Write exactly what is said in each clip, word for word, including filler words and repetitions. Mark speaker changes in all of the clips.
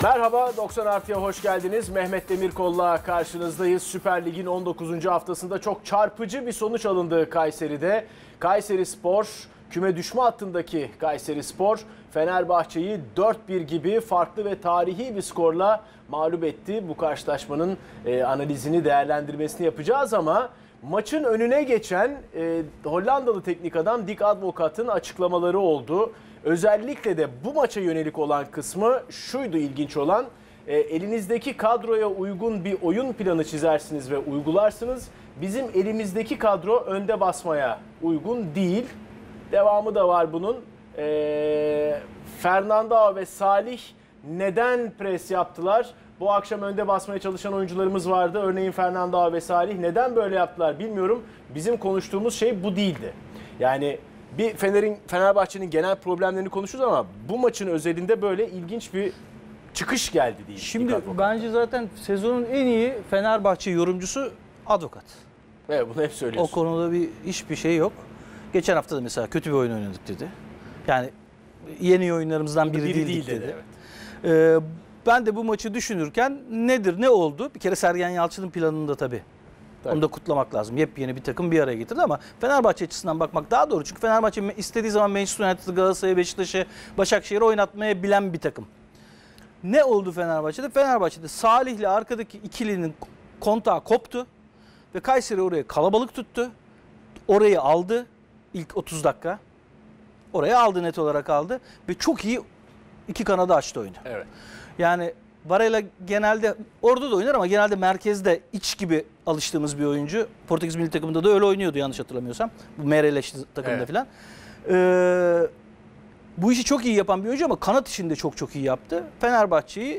Speaker 1: Merhaba, doksan artıya hoş geldiniz. Mehmet Demirkol'la karşınızdayız. Süper Lig'in on dokuzuncu haftasında çok çarpıcı bir sonuç alındı Kayseri'de. Kayserispor, küme düşme hattındaki Kayserispor, Fenerbahçe'yi dört bir gibi farklı ve tarihi bir skorla mağlup etti. Bu karşılaşmanın e, analizini, değerlendirmesini yapacağız ama maçın önüne geçen e, Hollandalı teknik adam Dick Advocaat'ın açıklamaları oldu. Özellikle de bu maça yönelik olan kısmı şuydu ilginç olan. E, elinizdeki kadroya uygun bir oyun planı çizersiniz ve uygularsınız. Bizim elimizdeki kadro önde basmaya uygun değil. Devamı da var bunun. E, Fernando ve Salih neden pres yaptılar? Bu akşam önde basmaya çalışan oyuncularımız vardı. Örneğin Fernando ve Salih neden böyle yaptılar bilmiyorum. Bizim konuştuğumuz şey bu değildi. Yani bir Fener'in Fenerbahçe'nin genel problemlerini konuşuyoruz ama bu maçın özelinde böyle ilginç bir çıkış geldi diye.
Speaker 2: Şimdi bence zaten sezonun en iyi Fenerbahçe yorumcusu Advocaat.
Speaker 1: Evet, bunu hep söylüyorsun.
Speaker 2: O konuda bir hiçbir şey yok. Geçen hafta da mesela kötü bir oyun oynadık dedi. Yani yeni oyunlarımızdan biri, biri değildik değil dedi. dedi. Evet. Ee, ben de bu maçı düşünürken nedir, ne oldu? Bir kere Sergen Yalçın'ın planında tabii. Tabii. Onu da kutlamak lazım. Yepyeni bir takım bir araya getirdi ama Fenerbahçe açısından bakmak daha doğru. Çünkü Fenerbahçe istediği zaman Manchester United'ı, Galatasaray'ı, Beşiktaş'ı, Başakşehir'i oynatmaya bilen bir takım. Ne oldu Fenerbahçe'de? Fenerbahçe'de Salih'le arkadaki ikilinin kontağı koptu ve Kayseri oraya kalabalık tuttu. Orayı aldı ilk otuz dakika. Oraya aldı, net olarak aldı ve çok iyi iki kanadı açtı oyunu. Evet. Yani Varela genelde orada da oynar ama genelde merkezde iç gibi alıştığımız bir oyuncu. Portekiz milli takımında da öyle oynuyordu yanlış hatırlamıyorsam. Bu Meireles takımında evet. falan. Ee, bu işi çok iyi yapan bir oyuncu ama kanat işinde çok çok iyi yaptı. Fenerbahçe'yi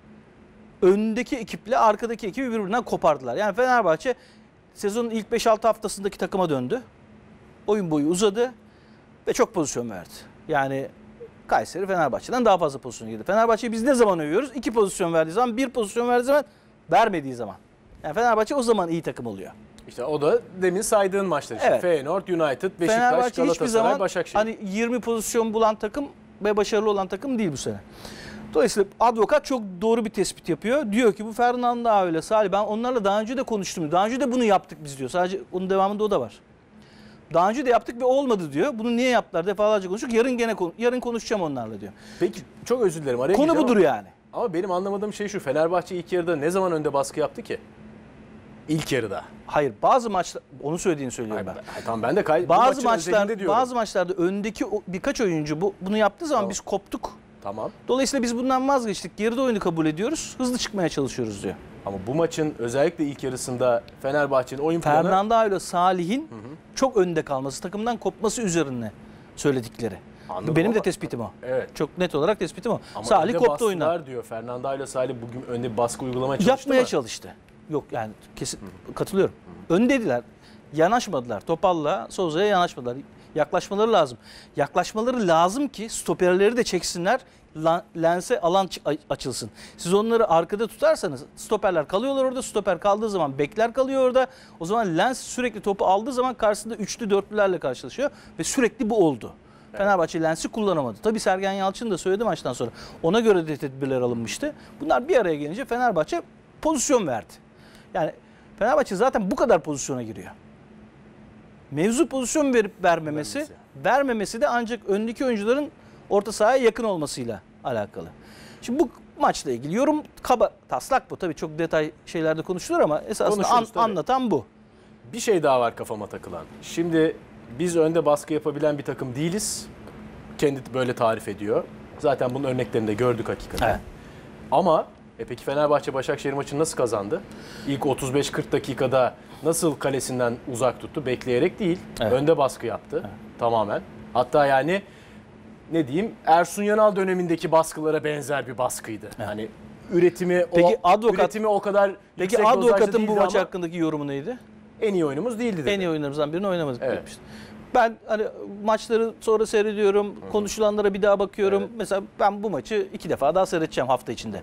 Speaker 2: öndeki ekiple arkadaki ekibi birbirinden kopardılar. Yani Fenerbahçe sezonun ilk beş altı haftasındaki takıma döndü. Oyun boyu uzadı ve çok pozisyon verdi. Yani Kayseri Fenerbahçe'den daha fazla pozisyon girdi. Fenerbahçe'yi biz ne zaman övüyoruz? İki pozisyon verdiği zaman, bir pozisyon verdiği zaman, vermediği zaman. Yani Fenerbahçe o zaman iyi takım oluyor.
Speaker 1: İşte o da demin saydığın maçlar işte. Evet. Feyenoord, United, Beşiktaş,
Speaker 2: Fenerbahçe
Speaker 1: Galatasaray,
Speaker 2: zaman
Speaker 1: Başakşehir.
Speaker 2: Hani yirmi pozisyon bulan takım ve başarılı olan takım değil bu sene. Dolayısıyla Advocaat çok doğru bir tespit yapıyor. Diyor ki bu Fernando öyle, Salih, ben onlarla daha önce de konuştum. Daha önce de bunu yaptık biz diyor. Sadece onun devamında o da var. Daha önce de yaptık ve olmadı diyor. Bunu niye yaptılar defalarca konuştuk. Yarın gene yarın konuşacağım onlarla diyor.
Speaker 1: Peki çok özür dilerim.
Speaker 2: Konu budur
Speaker 1: ama,
Speaker 2: yani.
Speaker 1: Ama benim anlamadığım şey şu. Fenerbahçe ilk yarıda ne zaman önde baskı yaptı ki? İlk yarıda.
Speaker 2: Hayır, bazı maçlar onu söylediğini söylüyorum
Speaker 1: Hayır,
Speaker 2: ben.
Speaker 1: Tamam ben de kay-
Speaker 2: bazı maçlar bazı maçlarda öndeki birkaç oyuncu bu bunu yaptığı zaman tamam. biz koptuk.
Speaker 1: Tamam.
Speaker 2: Dolayısıyla biz bundan vazgeçtik. Geride oyunu kabul ediyoruz. Hızlı çıkmaya çalışıyoruz diyor.
Speaker 1: Ama bu maçın özellikle ilk yarısında Fenerbahçe'nin oyun planı...
Speaker 2: Fernando ile Salih'in çok önde kalması, takımdan kopması üzerine söyledikleri. Anladım Benim ama, de tespitim o. Evet. Çok net olarak tespitim o.
Speaker 1: Ama
Speaker 2: Salih koptu oyundan.
Speaker 1: Diyor. Fernando ile Salih bugün önde bir baskı uygulamaya çalıştı
Speaker 2: Yapmaya
Speaker 1: mı?
Speaker 2: çalıştı. Yok yani kesin Hı. katılıyorum. Hı. Öndeydiler. Yanaşmadılar. Topal'la Souza'ya yanaşmadılar. Yaklaşmaları lazım. Yaklaşmaları lazım ki stoperleri de çeksinler. Lens'e alan açılsın. Siz onları arkada tutarsanız stoperler kalıyorlar orada. Stoper kaldığı zaman bekler kalıyor orada. O zaman Lens sürekli topu aldığı zaman karşısında üçlü dörtlülerle karşılaşıyor. Ve sürekli bu oldu. Evet. Fenerbahçe Lens'i kullanamadı. Tabii Sergen Yalçın da söyledi maçtan sonra. Ona göre de tedbirler alınmıştı. Bunlar bir araya gelince Fenerbahçe pozisyon verdi. Yani Fenerbahçe zaten bu kadar pozisyona giriyor. Mevzu pozisyon verip vermemesi, vermemesi, vermemesi de ancak öndeki oyuncuların orta sahaya yakın olmasıyla alakalı. Şimdi bu maçla ilgili yorum kaba taslak bu. Tabii çok detay şeylerde konuşulur ama esasında an, anlatan bu.
Speaker 1: Bir şey daha var kafama takılan. Şimdi biz önde baskı yapabilen bir takım değiliz. Kendi böyle tarif ediyor. Zaten bunun örneklerini de gördük hakikaten. Evet. Ama e peki Fenerbahçe Başakşehir maçını nasıl kazandı? İlk otuz beş kırk dakikada nasıl kalesinden uzak tuttu? Bekleyerek değil. Evet. Önde baskı yaptı evet. tamamen. Hatta yani ne diyeyim Ersun Yanal dönemindeki baskılara benzer bir baskıydı. Evet. Hani üretimi
Speaker 2: peki,
Speaker 1: o
Speaker 2: Advocaat,
Speaker 1: üretimi o kadar
Speaker 2: peki
Speaker 1: yüksek dozajda değildi. Peki
Speaker 2: Advocaat'ın bu maç hakkındaki yorumu neydi?
Speaker 1: En iyi oyunumuz değildi dedi.
Speaker 2: En iyi oyunlarımızdan birini oynamadık
Speaker 1: evet.
Speaker 2: demişti. Ben hani maçları sonra seyrediyorum, Hı-hı. konuşulanlara bir daha bakıyorum. Evet. Mesela ben bu maçı iki defa daha seyredeceğim hafta içinde.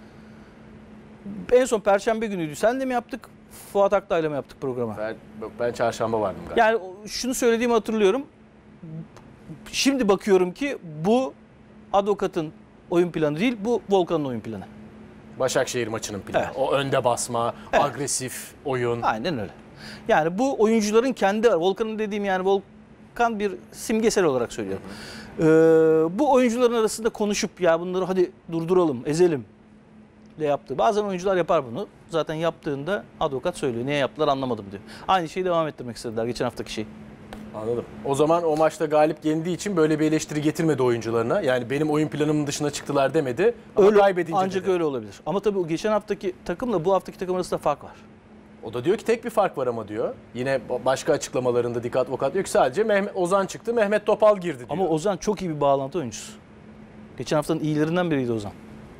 Speaker 2: Hı-hı. En son Perşembe günüydü. Sen de mi yaptık? Fuat Aktay'la mı yaptık programı?
Speaker 1: Ben, ben çarşamba vardım galiba.
Speaker 2: Yani şunu söylediğimi hatırlıyorum. Şimdi bakıyorum ki bu Advocaat'ın oyun planı değil, bu Volkan'ın oyun planı.
Speaker 1: Başakşehir maçının planı.
Speaker 2: Evet.
Speaker 1: O önde basma,
Speaker 2: Evet.
Speaker 1: agresif oyun.
Speaker 2: Aynen öyle. Yani bu oyuncuların kendi, Volkan'ın dediğim yani Volkan bir simgesel olarak söylüyorum. Ee, bu oyuncuların arasında konuşup ya bunları hadi durduralım, ezelim de yaptı. Bazen oyuncular yapar bunu. Zaten yaptığında advokat söylüyor. Niye yaptılar anlamadım diyor. Aynı şeyi devam ettirmek istediler geçen haftaki şey.
Speaker 1: Anladım. O zaman o maçta galip yendiği için böyle bir eleştiri getirmedi oyuncularına. Yani benim oyun planımın dışına çıktılar demedi. Ama
Speaker 2: Öyle,
Speaker 1: kaybedince
Speaker 2: ancak
Speaker 1: dedi.
Speaker 2: öyle olabilir. Ama tabii o geçen haftaki takımla bu haftaki takım arasında fark var.
Speaker 1: O da diyor ki tek bir fark var ama diyor. Yine başka açıklamalarında dikkat Advokat diyor ki sadece Mehmet, Ozan çıktı, Mehmet Topal girdi diyor.
Speaker 2: Ama Ozan çok iyi bir bağlantı oyuncusu. Geçen haftanın iyilerinden biriydi Ozan.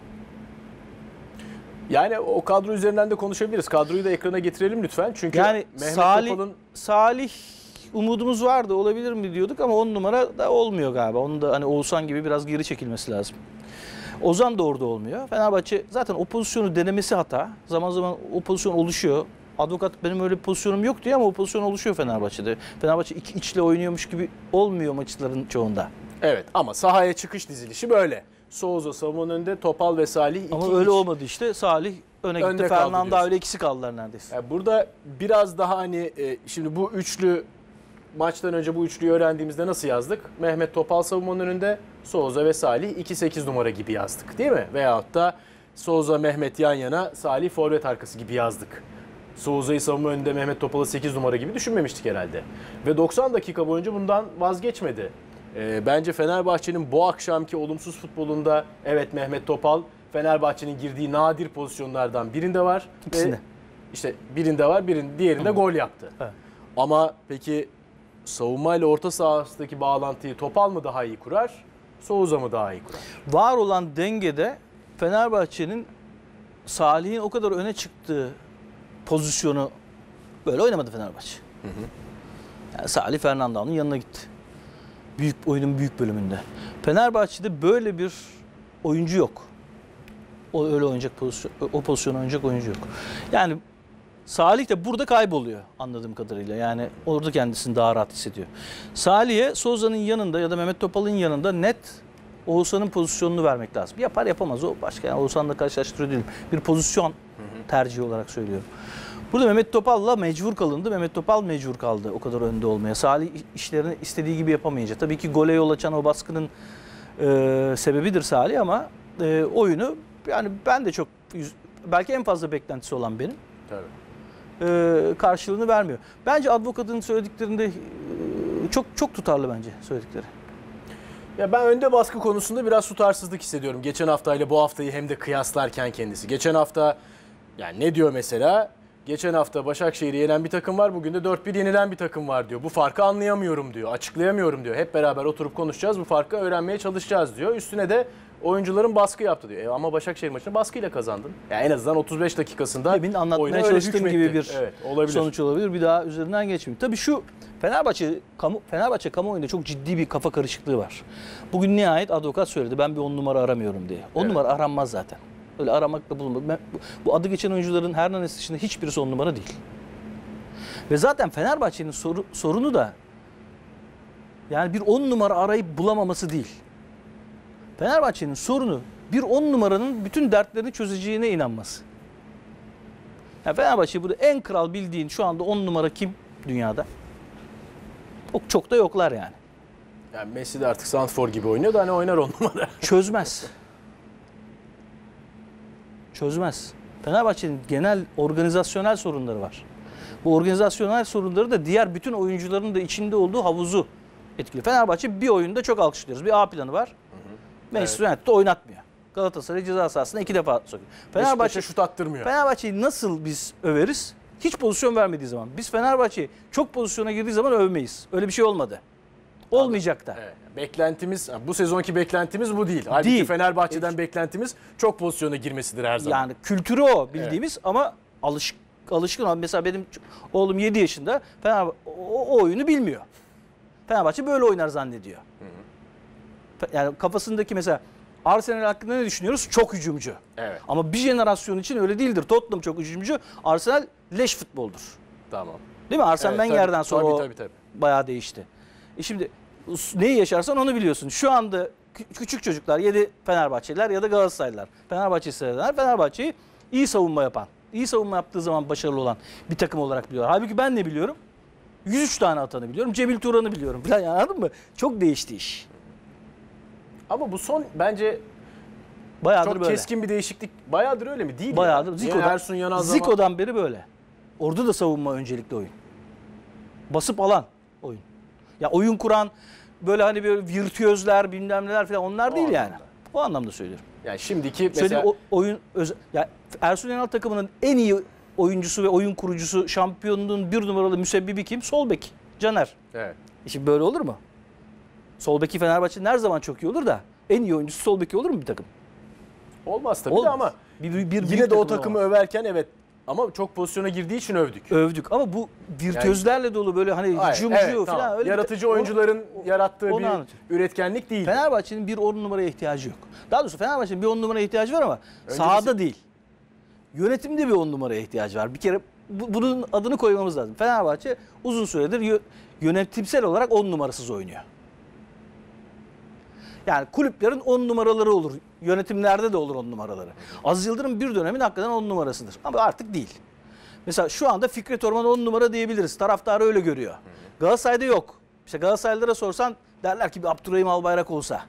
Speaker 1: Yani o kadro üzerinden de konuşabiliriz. Kadroyu da ekrana getirelim lütfen. Çünkü
Speaker 2: Yani
Speaker 1: Mehmet
Speaker 2: Salih,
Speaker 1: Topal'ın
Speaker 2: Salih umudumuz vardı, olabilir mi diyorduk ama on numara da olmuyor galiba. Onun da hani Oğuzhan gibi biraz geri çekilmesi lazım. Ozan da orada olmuyor. Fenerbahçe zaten o pozisyonu denemesi hata. Zaman zaman o pozisyon oluşuyor. Advokat benim öyle bir pozisyonum yok diyor ama o pozisyon oluşuyor Fenerbahçe'de. Fenerbahçe iki içle oynuyormuş gibi olmuyor maçların çoğunda.
Speaker 1: evet ama sahaya çıkış dizilişi böyle. Souza savunmanın önünde, Topal ve Salih iki
Speaker 2: Ama
Speaker 1: iç.
Speaker 2: öyle olmadı işte. Salih öne
Speaker 1: Önde
Speaker 2: gitti.
Speaker 1: kaldı
Speaker 2: Fernando
Speaker 1: diyorsun.
Speaker 2: öyle ikisi kaldılar neredeyse.
Speaker 1: Yani burada biraz daha hani e, şimdi bu üçlü maçtan önce bu üçlüyü öğrendiğimizde nasıl yazdık? Mehmet Topal savunmanın önünde, Souza ve Salih iki sekiz numara gibi yazdık değil mi? Veyahut da Souza Mehmet yan yana, Salih forvet arkası gibi yazdık. Souza'yı savunma önünde, Mehmet Topal'ı sekiz numara gibi düşünmemiştik herhalde. Ve doksan dakika boyunca bundan vazgeçmedi. E, bence Fenerbahçe'nin bu akşamki olumsuz futbolunda evet Mehmet Topal Fenerbahçe'nin girdiği nadir pozisyonlardan birinde var.
Speaker 2: İkisinde.
Speaker 1: Ve işte birinde var, birinde diğerinde gol yaptı.
Speaker 2: Evet.
Speaker 1: Ama peki savunma ile orta sahasındaki bağlantıyı Topal mı daha iyi kurar, Souza mı daha iyi kurar?
Speaker 2: Var olan dengede Fenerbahçe'nin Salih'in o kadar öne çıktığı pozisyonu böyle oynamadı Fenerbahçe. Hı hı. Yani Salih Fernando'nun yanına gitti. Büyük oyunun büyük bölümünde. Fenerbahçe'de böyle bir oyuncu yok. O öyle oynayacak pozisyon, o pozisyonu oynayacak oyuncu yok. Yani Salih de burada kayboluyor anladığım kadarıyla. Yani orada kendisini daha rahat hissediyor. Salih'e Souza'nın yanında ya da Mehmet Topal'ın yanında net Oğuzhan'ın pozisyonunu vermek lazım. Yapar yapamaz o başka. Yani Oğuzhan'la karşılaştırıyor değilim. Bir pozisyon tercihi olarak söylüyorum. Burada Mehmet Topal'la mecbur kalındı. Mehmet Topal mecbur kaldı o kadar önde olmaya. Salih işlerini istediği gibi yapamayınca. Tabii ki gole yol açan o baskının e, sebebidir Salih ama e, oyunu yani ben de çok belki en fazla beklentisi olan benim.
Speaker 1: Tabii.
Speaker 2: E, karşılığını vermiyor. Bence advokatın söylediklerinde e, çok çok tutarlı bence söyledikleri.
Speaker 1: Ya ben önde baskı konusunda biraz tutarsızlık hissediyorum. Geçen haftayla bu haftayı hem de kıyaslarken kendisi. Geçen hafta yani ne diyor mesela? Geçen hafta Başakşehir'i yenen bir takım var. Bugün de dört bir yenilen bir takım var diyor. Bu farkı anlayamıyorum diyor. Açıklayamıyorum diyor. Hep beraber oturup konuşacağız. Bu farkı öğrenmeye çalışacağız diyor. Üstüne de oyuncuların baskı yaptı diyor. E ama Başakşehir maçını baskıyla kazandın. Yani en azından otuz beş dakikasında
Speaker 2: Demin anlatmaya
Speaker 1: oyuna öyle
Speaker 2: çalıştığım
Speaker 1: hükmetti.
Speaker 2: gibi bir
Speaker 1: Evet, olabilir.
Speaker 2: sonuç olabilir. Bir daha üzerinden geçmeyeyim. Tabii şu Fenerbahçe kamu Fenerbahçe kamuoyunda çok ciddi bir kafa karışıklığı var. Bugün nihayet advokat söyledi. Ben bir on numara aramıyorum diye. on
Speaker 1: Evet.
Speaker 2: numara aranmaz zaten. Öyle aramakla bulunmaz. Ben, bu, bu adı geçen oyuncuların Hernanes dışında hiçbirisi on numara değil. Ve zaten Fenerbahçe'nin soru, sorunu da yani bir on numara arayıp bulamaması değil. Fenerbahçe'nin sorunu bir on numaranın bütün dertlerini çözeceğine inanması. Yani Fenerbahçe burada en kral bildiğin şu anda on numara kim dünyada? Çok, çok da yoklar yani.
Speaker 1: Yani Messi de artık santrfor gibi oynuyor da hani oynar on numara.
Speaker 2: Çözmez. Çözmez. Fenerbahçe'nin genel organizasyonel sorunları var. Bu organizasyonel sorunları da diğer bütün oyuncuların da içinde olduğu havuzu etkiliyor. Fenerbahçe bir oyunda çok alkışlıyoruz. Bir A planı var. Manchester evet. United'da oynatmıyor. Galatasaray ceza sahasına iki defa sokuyor.
Speaker 1: Fenerbahçe şut attırmıyor.
Speaker 2: Fenerbahçe'yi nasıl biz överiz? Hiç pozisyon vermediği zaman. Biz Fenerbahçe çok pozisyona girdiği zaman övmeyiz. Öyle bir şey olmadı. Olmayacak da.
Speaker 1: Evet. Beklentimiz, bu sezonki beklentimiz bu değil. Halbuki
Speaker 2: Değil.
Speaker 1: Fenerbahçe'den beklentimiz çok pozisyona girmesidir her zaman.
Speaker 2: Yani kültürü o bildiğimiz evet. Ama alış, alışkın olan. Mesela benim oğlum yedi yaşında Fenerbahçe o, o oyunu bilmiyor. Fenerbahçe böyle oynar zannediyor. Hı hı. Yani kafasındaki mesela Arsenal hakkında ne düşünüyoruz? Çok hücumcu.
Speaker 1: Evet.
Speaker 2: Ama bir jenerasyon için öyle değildir. Tottenham çok hücumcu. Arsenal leş futboldur.
Speaker 1: Tamam.
Speaker 2: Değil mi? Arsene
Speaker 1: evet,
Speaker 2: Wenger'den
Speaker 1: tabii,
Speaker 2: sonra
Speaker 1: tabii,
Speaker 2: o
Speaker 1: tabii, tabii.
Speaker 2: bayağı değişti. E şimdi neyi yaşarsan onu biliyorsun. Şu andaki küçük çocuklar, yedi Fenerbahçeliler ya da Galatasaraylılar. Fenerbahçe seyreden, Fenerbahçe'yi iyi savunma yapan, iyi savunma yaptığı zaman başarılı olan bir takım olarak biliyorlar. Halbuki ben ne biliyorum? yüz üç tane atanı biliyorum. Cemil Turan'ı biliyorum falan, yani anladın mı? Çok değişti iş.
Speaker 1: Ama bu son bence
Speaker 2: Bayağıdır
Speaker 1: çok
Speaker 2: böyle.
Speaker 1: keskin bir değişiklik. Bayağıdır öyle mi? Değil
Speaker 2: Bayağıdır.
Speaker 1: ya.
Speaker 2: Zico'dan,
Speaker 1: Ersun Yanal zaman-
Speaker 2: Zico'dan beri böyle. Orada da savunma öncelikli oyun. Basıp alan oyun. Ya oyun kuran böyle hani böyle virtüözler bilmem neler falan onlar
Speaker 1: O
Speaker 2: değil yani.
Speaker 1: anlamda.
Speaker 2: O anlamda söylüyorum.
Speaker 1: Yani şimdiki mesela
Speaker 2: Söyleyeyim, o oyun özel, ya Ersun Yanal takımının en iyi oyuncusu ve oyun kurucusu, şampiyonluğun bir numaralı müsebbibi kim? Sol bek. Caner.
Speaker 1: evet.
Speaker 2: E şimdi böyle olur mu? Sol beki Fenerbahçe'nin her zaman çok iyi olur da en iyi oyuncusu sol beki olur mu bir takım?
Speaker 1: Olmaz tabii
Speaker 2: Olmaz.
Speaker 1: de ama
Speaker 2: Bir, bir, bir
Speaker 1: yine
Speaker 2: büyük
Speaker 1: de o
Speaker 2: takımda
Speaker 1: takımı
Speaker 2: olmaz.
Speaker 1: överken evet ama çok pozisyona girdiği için övdük.
Speaker 2: Övdük ama bu virtüözlerle dolu böyle hani
Speaker 1: Hayır,
Speaker 2: hücumcu
Speaker 1: evet,
Speaker 2: falan
Speaker 1: tamam.
Speaker 2: öyle bir-
Speaker 1: Yaratıcı
Speaker 2: o-
Speaker 1: oyuncuların yarattığı
Speaker 2: onu
Speaker 1: bir
Speaker 2: anlatıyor.
Speaker 1: üretkenlik değil.
Speaker 2: Fenerbahçe'nin bir on numaraya ihtiyacı yok. Daha doğrusu Fenerbahçe'nin bir on numaraya ihtiyacı var ama
Speaker 1: Öncesi-
Speaker 2: sahada değil. Yönetimde bir on numaraya ihtiyacı var. Bir kere bu- bunun adını koymamız lazım. Fenerbahçe uzun süredir yö- yönetimsel olarak on numarasız oynuyor. Yani kulüplerin on numaraları olur. Yönetimlerde de olur on numaraları. Aziz Yıldırım bir dönemin hakikaten on numarasıdır. Ama artık değil. Mesela şu anda Fikret Orman on numara diyebiliriz. Taraftarı öyle görüyor. Galatasaray'da yok. İşte Galatasaraylılara sorsan derler ki bir Abdurrahim Albayrak olsa.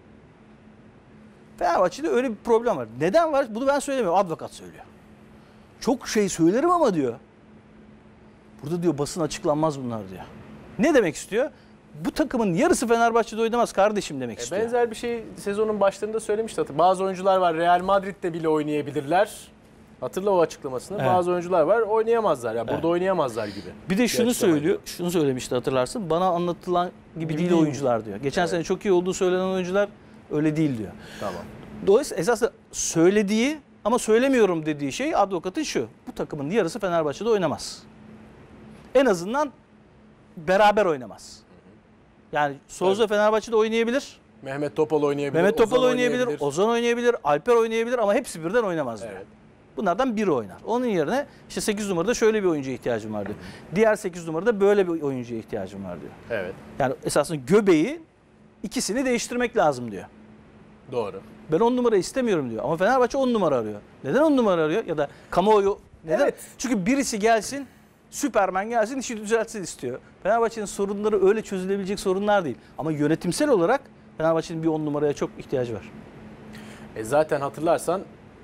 Speaker 2: Fenerbahçe'de öyle bir problem var. Neden var? Bunu ben söylemiyorum. Advokat söylüyor. Çok şey söylerim ama diyor. Burada diyor basın açıklanmaz bunlar diyor. Ne demek istiyor? Bu takımın yarısı Fenerbahçe'de oynamaz kardeşim demek
Speaker 1: E,
Speaker 2: istiyor.
Speaker 1: benzer bir şey sezonun başlarında söylemişti. Hatır- Bazı oyuncular var Real Madrid'de bile oynayabilirler. Hatırla o açıklamasını.
Speaker 2: Evet.
Speaker 1: Bazı oyuncular var oynayamazlar. Ya burada
Speaker 2: Evet.
Speaker 1: oynayamazlar gibi.
Speaker 2: Bir de şunu
Speaker 1: açıklamaydı.
Speaker 2: söylüyor. Şunu söylemişti hatırlarsın. Bana anlatılan gibi,
Speaker 1: Gibi
Speaker 2: değil
Speaker 1: değil.
Speaker 2: oyuncular diyor. Geçen
Speaker 1: Evet.
Speaker 2: sene çok iyi olduğu söylenen oyuncular öyle değil diyor.
Speaker 1: Tamam.
Speaker 2: Dolayısıyla esasında söylediği ama söylemiyorum dediği şey advokatın şu. Bu takımın yarısı Fenerbahçe'de oynamaz. En azından beraber oynamaz. Yani Souza Fenerbahçe'de oynayabilir.
Speaker 1: Mehmet Topal oynayabilir.
Speaker 2: Mehmet Topal
Speaker 1: Ozan
Speaker 2: oynayabilir, Ozan oynayabilir, Alper oynayabilir ama hepsi birden oynamaz diyor.
Speaker 1: Evet.
Speaker 2: Bunlardan biri oynar. Onun yerine işte sekiz numarada şöyle bir oyuncuya ihtiyacım var diyor. Diğer sekiz numarada böyle bir oyuncuya ihtiyacım var diyor.
Speaker 1: Evet.
Speaker 2: Yani esasında göbeği ikisini değiştirmek lazım diyor.
Speaker 1: Doğru.
Speaker 2: Ben on numara istemiyorum diyor ama Fenerbahçe on numara arıyor. Neden on numara arıyor ya da kamuoyu neden?
Speaker 1: Evet.
Speaker 2: Çünkü birisi gelsin, Süpermen gelsin işi düzeltsin istiyor. Fenerbahçe'nin sorunları öyle çözülebilecek sorunlar değil. Ama yönetimsel olarak Fenerbahçe'nin bir on numaraya çok ihtiyacı var.
Speaker 1: E zaten hatırlarsan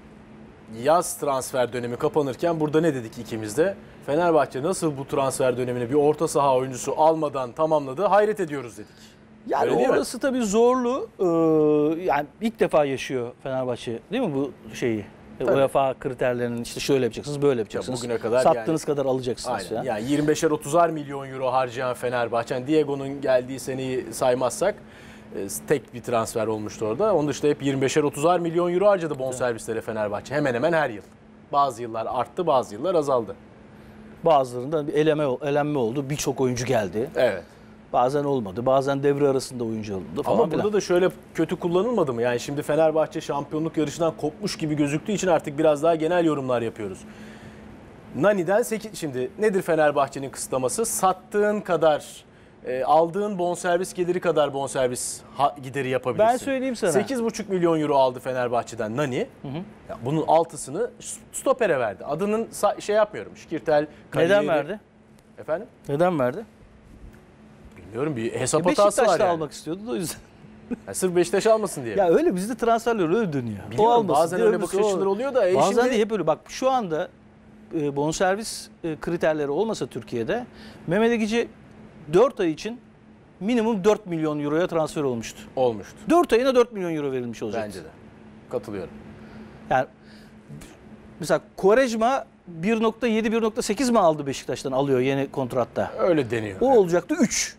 Speaker 1: yaz transfer dönemi kapanırken burada ne dedik ikimiz de? Fenerbahçe nasıl bu transfer dönemini bir orta saha oyuncusu almadan tamamladı? Hayret ediyoruz dedik.
Speaker 2: Yani
Speaker 1: Öyle değil mi?
Speaker 2: orası tabii zorlu. Ee, yani ilk defa yaşıyor Fenerbahçe değil mi bu şeyi?
Speaker 1: Tabii.
Speaker 2: UEFA kriterlerinin işte şöyle yapacaksınız, böyle yapacaksınız.
Speaker 1: bugüne kadar
Speaker 2: sattığınız
Speaker 1: yani-
Speaker 2: kadar alacaksınız
Speaker 1: Aynen.
Speaker 2: falan.
Speaker 1: Yani yirmi beşer otuzar milyon euro harcayan Fenerbahçe. Yani Diego'nun geldiği seneyi saymazsak e, tek bir transfer olmuştu orada. Onun dışında hep yirmi beşer otuzar milyon euro harcadı bonservislere Fenerbahçe. Hemen hemen her yıl. Bazı yıllar arttı, bazı yıllar azaldı.
Speaker 2: Bazılarında bir eleme, elenme oldu. Birçok oyuncu geldi.
Speaker 1: Evet.
Speaker 2: Bazen olmadı. Bazen devre arasında oyuncu alındı falan
Speaker 1: Ama
Speaker 2: filan.
Speaker 1: burada da şöyle kötü kullanılmadı mı? Yani şimdi Fenerbahçe şampiyonluk yarışından kopmuş gibi gözüktüğü için artık biraz daha genel yorumlar yapıyoruz. Nani'den sekiz şimdi nedir Fenerbahçe'nin kısıtlaması? Sattığın kadar, e, aldığın bonservis geliri kadar bonservis ha- gideri yapabilirsin.
Speaker 2: Ben söyleyeyim sana.
Speaker 1: sekiz buçuk milyon euro aldı Fenerbahçe'den Nani. Ya bunun altısını stopere verdi. Adının sa- şey yapmıyorum. Şikirtel
Speaker 2: Neden
Speaker 1: kariyeri-
Speaker 2: verdi?
Speaker 1: Efendim?
Speaker 2: Neden verdi?
Speaker 1: Bilmiyorum, bir hesap
Speaker 2: E,
Speaker 1: hatası var
Speaker 2: Beşiktaş'ta
Speaker 1: yani.
Speaker 2: almak istiyordu da o yüzden.
Speaker 1: Yani sırf Beşiktaş almasın diye.
Speaker 2: Ya öyle bizde transferler öyle dönüyor.
Speaker 1: Biliyorum,
Speaker 2: almasın,
Speaker 1: bazen
Speaker 2: diyor,
Speaker 1: öyle
Speaker 2: öbürsü
Speaker 1: bakış
Speaker 2: o-
Speaker 1: açıları oluyor da, e
Speaker 2: Bazen
Speaker 1: şimdi-
Speaker 2: de hep öyle. Bak şu anda e, bonservis e, kriterleri olmasa Türkiye'de Mehmet Ekici dört ay için minimum dört milyon euroya transfer olmuştu.
Speaker 1: Olmuştu.
Speaker 2: dört ayına dört milyon euro verilmiş olacaktı.
Speaker 1: Bence de. Katılıyorum.
Speaker 2: Yani mesela Quaresma bir nokta yedi bir nokta sekiz mi aldı Beşiktaş'tan, alıyor yeni kontratta.
Speaker 1: Öyle deniyor.
Speaker 2: O olacaktı üç.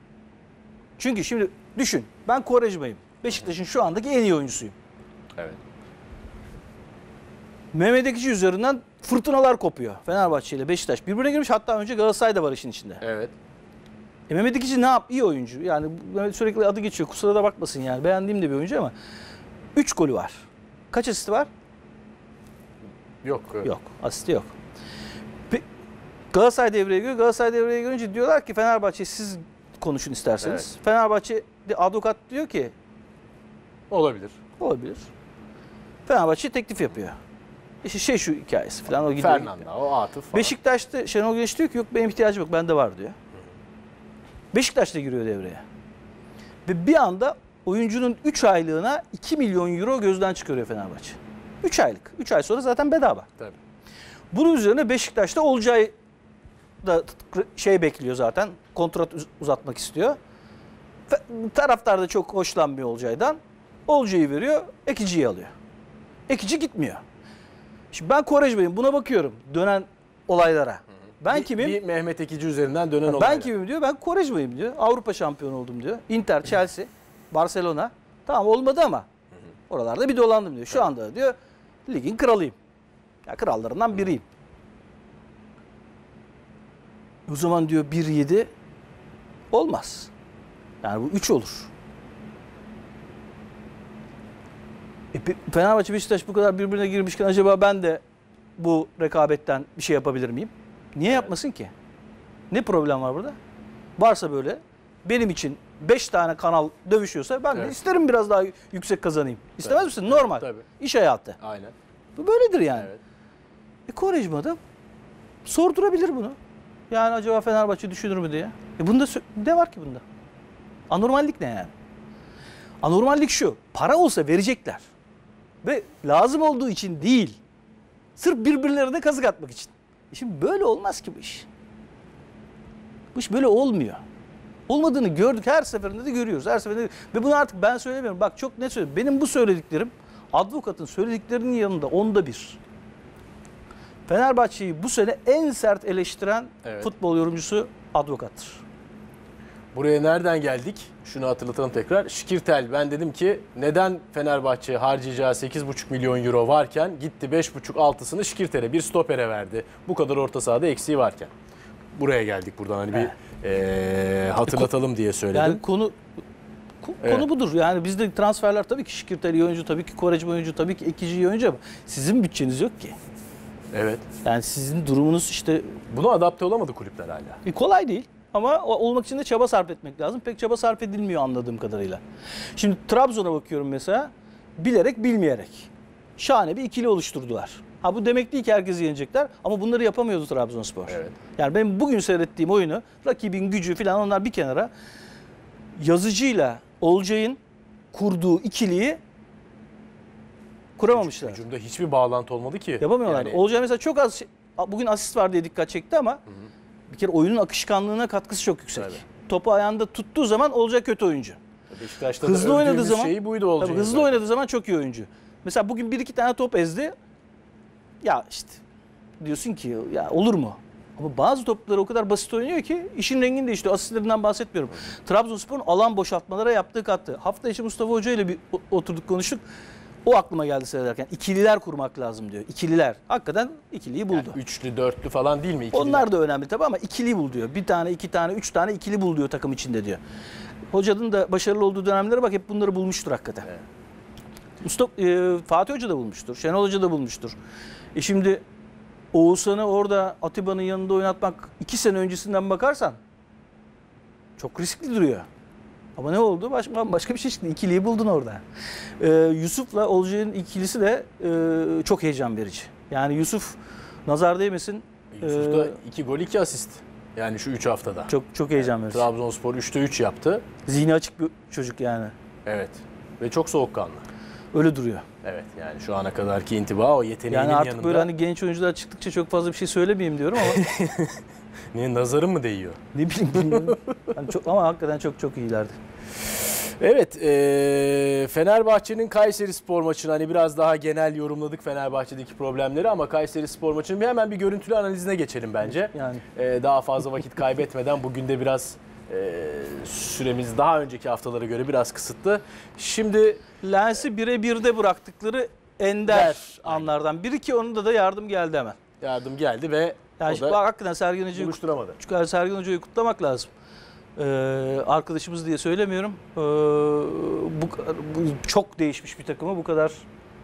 Speaker 2: Çünkü şimdi düşün, ben Quaresma'yım. Beşiktaş'ın şu andaki en iyi oyuncusuyum.
Speaker 1: Evet.
Speaker 2: Mehmet Ekici üzerinden fırtınalar kopuyor. Fenerbahçe ile Beşiktaş birbirine girmiş. Hatta önce Galatasaray da var işin içinde.
Speaker 1: Evet.
Speaker 2: E Mehmet Ekici ne yap? İyi oyuncu. Yani Mehmet sürekli adı geçiyor. Kusura da bakmasın yani. Beğendiğim de bir oyuncu ama üç golü var. Kaç asisti var?
Speaker 1: Yok.
Speaker 2: Yok. Asisti yok. Pe- Galatasaray devreye giriyor. Galatasaray devreye girince diyorlar ki Fenerbahçe siz konuşun isterseniz.
Speaker 1: Evet.
Speaker 2: Fenerbahçe de avukat diyor ki
Speaker 1: Olabilir.
Speaker 2: Olabilir. Fenerbahçe teklif yapıyor. İşte şey şu hikayesi falan. O gidiyor.
Speaker 1: Fernanda, o Atıf falan.
Speaker 2: Beşiktaş'ta Şenol Güneş diyor ki yok benim ihtiyacım yok, bende var diyor. Beşiktaş da giriyor devreye. Ve bir anda oyuncunun üç aylığına iki milyon euro gözden çıkarıyor Fenerbahçe. üç aylık. üç ay sonra zaten bedava.
Speaker 1: Tabii.
Speaker 2: Bunun üzerine Beşiktaş'ta Olcay da şey bekliyor zaten. Kontrat uzatmak istiyor. Taraftar da çok hoşlanmıyor Olcay'dan. Olcay'ı veriyor, Ekici'yi alıyor. Ekici gitmiyor. Şimdi ben Quaresma'yım, buna bakıyorum dönen olaylara. Ben
Speaker 1: bir,
Speaker 2: kimim?
Speaker 1: Bir Mehmet Ekici üzerinden dönen
Speaker 2: Ben
Speaker 1: olaylar.
Speaker 2: kimim diyor, ben Quaresma'yım diyor. Avrupa şampiyonu oldum diyor. Inter, Chelsea, Barcelona. Tamam olmadı ama oralarda bir dolandım diyor. Şu anda diyor ligin kralıyım. Ya krallarından biriyim. O zaman diyor bir yedi olmaz. Yani bu üç olur. E, Fenerbahçe Beşiktaş bu kadar birbirine girmişken acaba ben de bu rekabetten bir şey yapabilir miyim? Niye yapmasın ki? Ne problem var burada? Varsa böyle benim için beş tane kanal dövüşüyorsa ben
Speaker 1: Evet.
Speaker 2: de isterim biraz daha yüksek kazanayım. İstemez
Speaker 1: Tabii,
Speaker 2: misin?
Speaker 1: tabii,
Speaker 2: Normal.
Speaker 1: tabii.
Speaker 2: İş hayatı.
Speaker 1: Aynen.
Speaker 2: Bu böyledir yani.
Speaker 1: Evet.
Speaker 2: E Quaresma da sordurabilir bunu. Yani acaba Fenerbahçe düşünür mü diye. E bunda ne var ki bunda? Anormallik ne yani? Anormallik şu. Para olsa verecekler. Ve lazım olduğu için değil. Sırf birbirlerine kazık atmak için. E şimdi böyle olmaz ki bu iş. Bu iş böyle olmuyor. Olmadığını gördük. Her seferinde de görüyoruz. Her seferinde de... Ve bunu artık ben söylemiyorum. Bak çok net söylüyorum. Benim bu söylediklerim advokatın söylediklerinin yanında onda bir. Fenerbahçe'yi bu sene en sert eleştiren
Speaker 1: Evet.
Speaker 2: futbol yorumcusu advokattır.
Speaker 1: Buraya nereden geldik? Şunu hatırlatalım tekrar. Şikirtel, ben dedim ki neden Fenerbahçe harcayacağı sekiz buçuk milyon euro varken gitti beş buçuk altısını Şikirtel'e, bir stopere verdi. Bu kadar orta sahada eksiği varken. Buraya geldik buradan hani bir ee, hatırlatalım diye söyledim.
Speaker 2: Yani konu ko-
Speaker 1: Evet.
Speaker 2: konu budur. Yani bizde transferler tabii ki Şikirtel iyi oyuncu, tabii ki Quaresma oyuncu, tabii ki Ekici iyi oyuncu ama sizin bütçeniz yok ki.
Speaker 1: Evet.
Speaker 2: Yani sizin durumunuz işte
Speaker 1: Buna adapte olamadı kulüpler hala.
Speaker 2: e, kolay değil. Ama o- olmak için de çaba sarf etmek lazım. Pek çaba sarf edilmiyor anladığım kadarıyla. Şimdi Trabzon'a bakıyorum mesela. Bilerek bilmeyerek. Şahane bir ikili oluşturdular. Ha bu demek değil ki herkesi yenecekler ama bunları yapamıyordu Trabzonspor.
Speaker 1: Evet.
Speaker 2: Yani benim bugün seyrettiğim oyunu, rakibin gücü falan onlar bir kenara, Yazıcı'yla Olcay'ın kurduğu ikiliyi kuramamışlar.
Speaker 1: Hücumda hiçbir bağlantı olmadı ki.
Speaker 2: Yapamıyorlar.
Speaker 1: Yani
Speaker 2: Olcay mesela çok az, bugün asist var diye dikkat çekti ama bir kere oyunun akışkanlığına katkısı çok yüksek.
Speaker 1: Tabii.
Speaker 2: Topu ayağında tuttuğu zaman Olcay kötü oyuncu.
Speaker 1: Beşiktaş'ta
Speaker 2: Hızlı
Speaker 1: da
Speaker 2: oynadığı
Speaker 1: övdüğümüz
Speaker 2: zaman
Speaker 1: şeyi buydu Olcay'ın
Speaker 2: tabii hızlı
Speaker 1: zaten.
Speaker 2: oynadığı zaman çok iyi oyuncu. Mesela bugün bir iki tane top ezdi. Ya işte diyorsun ki ya olur mu? Ama bazı topları o kadar basit oynuyor ki işin rengini değiştiriyor. Asistlerinden bahsetmiyorum. Trabzonspor'un alan boşaltmalara yaptığı kattı. Hafta içi Mustafa Hoca ile bir oturduk konuştuk. O aklıma geldi seyrederken. İkililer kurmak lazım diyor. İkililer. Hakikaten ikiliyi buldu.
Speaker 1: Yani üçlü, dörtlü falan değil mi? İkili.
Speaker 2: Onlar da önemli tabii ama ikili bul diyor. Bir tane, iki tane, üç tane ikili bul diyor takım içinde diyor. Hocanın da başarılı olduğu dönemlere bak hep bunları bulmuştur hakikaten.
Speaker 1: Evet.
Speaker 2: Mustafa, e, Fatih Hoca da bulmuştur. Şenol Hoca da bulmuştur. E şimdi Oğuzhan'ı orada Atiba'nın yanında oynatmak iki sene öncesinden bakarsan çok riskli duruyor. Ama ne oldu? Başka, başka bir şey çıktı. İkiliyi buldun orada. Ee, Yusuf'la Olcay'ın ikilisi de e, çok heyecan verici. Yani Yusuf nazar değmesin.
Speaker 1: Yusuf da
Speaker 2: e,
Speaker 1: iki gol iki asist. Yani şu üç haftada.
Speaker 2: çok çok heyecan verici.
Speaker 1: Trabzonspor üçte üç yaptı.
Speaker 2: Zihni açık bir çocuk yani.
Speaker 1: Evet. Ve çok soğukkanlı.
Speaker 2: Öyle duruyor.
Speaker 1: Evet yani şu ana kadarki intiba o yeteneğinin
Speaker 2: Yani artık
Speaker 1: yanında.
Speaker 2: böyle hani genç oyuncular çıktıkça çok fazla bir şey söylemeyeyim diyorum ama
Speaker 1: Niye, nazarın mı değiyor?
Speaker 2: ne bileyim bilmiyorum. Yani çok, ama hakikaten çok çok iyilerdi.
Speaker 1: Evet, e, Fenerbahçe'nin Kayserispor maçını hani biraz daha genel yorumladık Fenerbahçe'deki problemleri ama Kayserispor maçının bir hemen bir görüntülü analizine geçelim bence.
Speaker 2: Yani
Speaker 1: E, daha fazla vakit kaybetmeden bugün de biraz e, süremiz daha önceki haftalara göre biraz kısıtlı. Şimdi
Speaker 2: Lens'i bire birde bıraktıkları ender
Speaker 1: Der.
Speaker 2: anlardan biri ki onun da da yardım geldi hemen.
Speaker 1: yardım geldi ve
Speaker 2: Yani
Speaker 1: o
Speaker 2: şimdi
Speaker 1: da
Speaker 2: bak, hakikaten Sergen Hoca'yı
Speaker 1: buluşturamadı.
Speaker 2: Çünkü Sergen Hoca'yı kutlamak lazım. Ee, arkadaşımız diye söylemiyorum. Ee, bu, bu çok değişmiş bir takımı bu kadar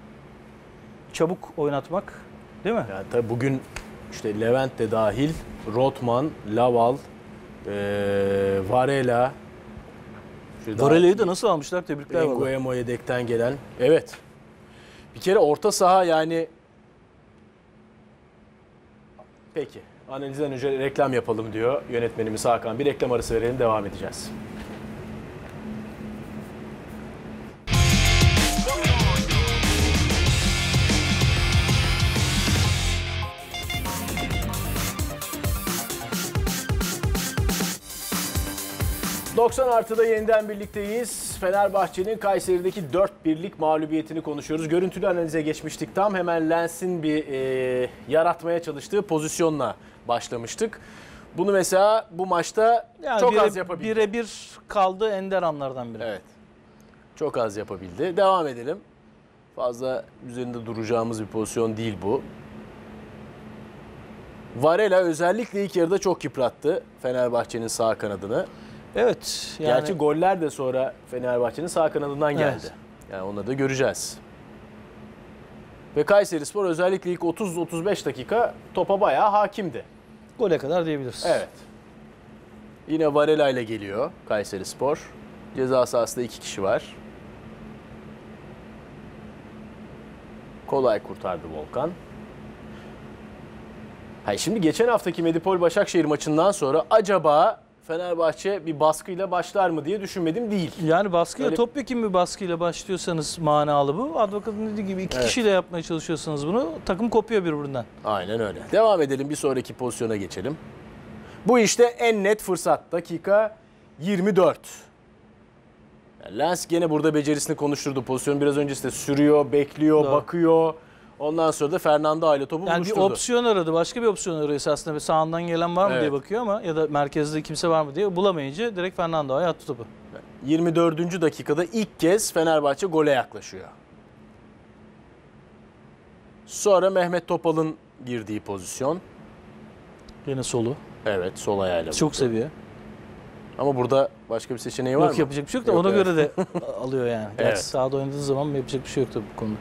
Speaker 2: çabuk oynatmak, değil mi?
Speaker 1: Yani tabii bugün işte Levent de dahil, Rotman, Laval, e, Varela, bir daha.
Speaker 2: Dorele'yi de nasıl almışlar? Tebrikler valla.
Speaker 1: Nguemo yedekten gelen. Evet. Bir kere orta saha yani. Peki. Analizden önce reklam yapalım diyor yönetmenimiz Hakan. Bir reklam arası verelim, devam edeceğiz. doksan artıda yeniden birlikteyiz. Fenerbahçe'nin Kayseri'deki dört birlik mağlubiyetini konuşuyoruz. Görüntülü analize geçmiştik. Tam hemen Lens'in bir e, yaratmaya çalıştığı pozisyonla başlamıştık. Bunu mesela bu maçta yani çok bire, az yapabildi.
Speaker 2: Birebir kaldı ender anlardan biri.
Speaker 1: Evet. Çok az yapabildi. Devam edelim. Fazla üzerinde duracağımız bir pozisyon değil bu. Varela özellikle ilk yarıda çok yıprattı Fenerbahçe'nin sağ kanadını.
Speaker 2: Evet. Yani...
Speaker 1: Gerçi goller de sonra Fenerbahçe'nin sağ kanadından geldi.
Speaker 2: Evet.
Speaker 1: Yani onları da göreceğiz. Ve Kayserispor özellikle ilk otuz otuz beş dakika topa bayağı hakimdi.
Speaker 2: Gole kadar diyebiliriz.
Speaker 1: Evet. Yine Varela ile geliyor Kayserispor. Ceza sahasında iki kişi var. Kolay kurtardı Volkan. Hayır, şimdi geçen haftaki Medipol Başakşehir maçından sonra acaba Fenerbahçe bir baskıyla başlar mı diye düşünmedim değil.
Speaker 2: Yani baskıyla,
Speaker 1: Öyle...
Speaker 2: topyekun bir baskıyla başlıyorsanız manalı bu. Advokatın dediği gibi iki evet. kişiyle yapmaya çalışıyorsanız bunu, takım kopuyor birbirinden.
Speaker 1: Aynen öyle. Devam edelim, bir sonraki pozisyona geçelim. Bu işte en net fırsat. Dakika yirmi dört. Yani Lens gene burada becerisini konuşturdu. Pozisyonu biraz öncesinde sürüyor, bekliyor, Doğru. bakıyor. Ondan sonra da Fernando ile topu
Speaker 2: yani
Speaker 1: buluşturdu.
Speaker 2: Bir opsiyon aradı. Başka bir opsiyon arıyor esasında. Bir sağından gelen var mı
Speaker 1: evet.
Speaker 2: diye bakıyor ama ya da merkezde kimse var mı diye bulamayınca direkt Fernando'ya attı topu.
Speaker 1: yirmi dördüncü dakikada ilk kez Fenerbahçe gole yaklaşıyor. Sonra Mehmet Topal'ın girdiği pozisyon.
Speaker 2: Yine solu.
Speaker 1: Evet, sol ayağıyla.
Speaker 2: Çok
Speaker 1: vurdu.
Speaker 2: seviyor.
Speaker 1: Ama burada başka bir seçeneği var
Speaker 2: yok,
Speaker 1: mı?
Speaker 2: Yok, yapacak bir şey yok da
Speaker 1: yok,
Speaker 2: ona
Speaker 1: evet.
Speaker 2: göre de alıyor yani.
Speaker 1: Evet.
Speaker 2: Gerçi sahada oynadığı zaman yapacak bir şey yok tabii bu konuda.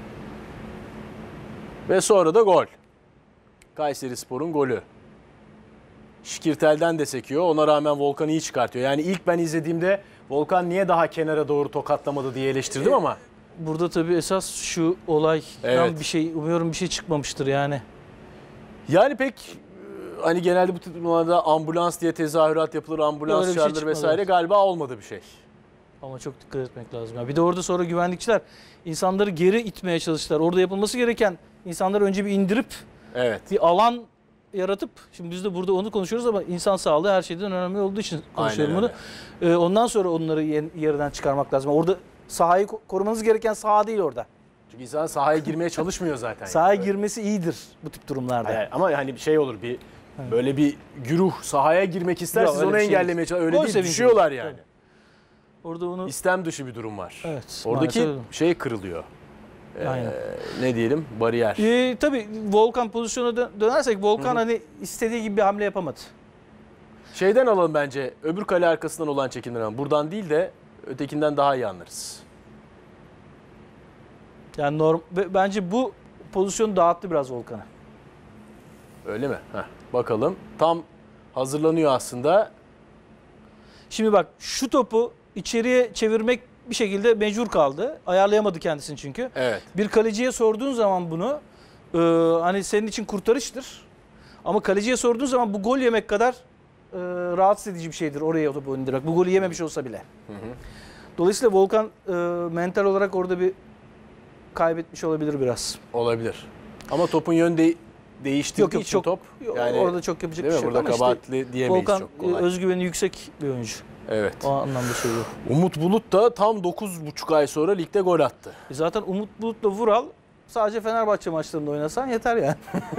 Speaker 1: Ve sonra da gol. Kayserispor'un golü. Şikirtel'den de sekiyor. Ona rağmen Volkan iyi çıkartıyor. Yani ilk ben izlediğimde Volkan niye daha kenara doğru tokatlamadı diye eleştirdim
Speaker 2: e,
Speaker 1: ama.
Speaker 2: Burada tabii esas şu olaydan evet. bir şey, umuyorum bir şey çıkmamıştır yani. Yani
Speaker 1: pek hani genelde bu tutmalarda ambulans diye tezahürat yapılır, ambulans çağrılır şey vesaire, galiba olmadı bir şey.
Speaker 2: Ama çok dikkat etmek lazım. Ya bir de orada sonra güvenlikçiler insanları geri itmeye çalıştılar. Orada yapılması gereken insanları önce bir indirip
Speaker 1: evet.
Speaker 2: bir alan yaratıp, şimdi biz de burada onu konuşuyoruz ama insan sağlığı her şeyden önemli olduğu için konuşuyorum bunu. Ee, ondan sonra onları yerden çıkarmak lazım. Orada sahayı korumanız gereken saha değil orada.
Speaker 1: Çünkü insan sahaya girmeye çalışmıyor zaten.
Speaker 2: Sahaya yani. girmesi iyidir bu tip durumlarda.
Speaker 1: Hayır, ama hani bir şey olur, bir böyle bir güruh sahaya girmek ister, Yok, siz onu engellemeye çalışıyorsunuz. Öyle Gol değil, düşüyorlar yani. Tabii. Orada onu İstem dışı bir durum var.
Speaker 2: Evet.
Speaker 1: Oradaki şey kırılıyor. Ee, ne diyelim? Bariyer.
Speaker 2: Ee, tabii Volkan pozisyona dönersek Volkan Hı-hı. hani istediği gibi bir hamle yapamadı.
Speaker 1: Şeyden alalım bence. Öbür kale arkasından olan çekimden alalım. Buradan değil de ötekinden daha iyi anlarız.
Speaker 2: Yani norm bence bu pozisyonu dağıttı biraz Volkan'a.
Speaker 1: Öyle mi? Heh, bakalım. Tam hazırlanıyor aslında.
Speaker 2: Şimdi bak, şu topu içeriye çevirmek bir şekilde mecbur kaldı. Ayarlayamadı kendisini çünkü.
Speaker 1: Evet.
Speaker 2: Bir kaleciye sorduğun zaman bunu e, hani senin için kurtarıştır. Ama kaleciye sorduğun zaman bu gol yemek kadar e, rahatsız edici bir şeydir oraya topu indirmek. Bu golü yememiş olsa bile. Hı hı. Dolayısıyla Volkan e, mental olarak orada bir kaybetmiş olabilir biraz.
Speaker 1: Olabilir. Ama topun yönü de değiştirdiği
Speaker 2: yok, yok,
Speaker 1: için
Speaker 2: çok,
Speaker 1: top.
Speaker 2: Yani, orada çok yapacak bir şey yok.
Speaker 1: Burada kabahatli işte, diyemeyiz
Speaker 2: Volkan,
Speaker 1: çok kolay.
Speaker 2: Volkan özgüveni yüksek bir oyuncu.
Speaker 1: Evet.
Speaker 2: O anlamda söylüyorum.
Speaker 1: Umut Bulut da tam dokuz buçuk ay sonra ligde gol attı.
Speaker 2: E zaten Umut Bulut'la Vural sadece Fenerbahçe maçlarında oynasan yeter yani.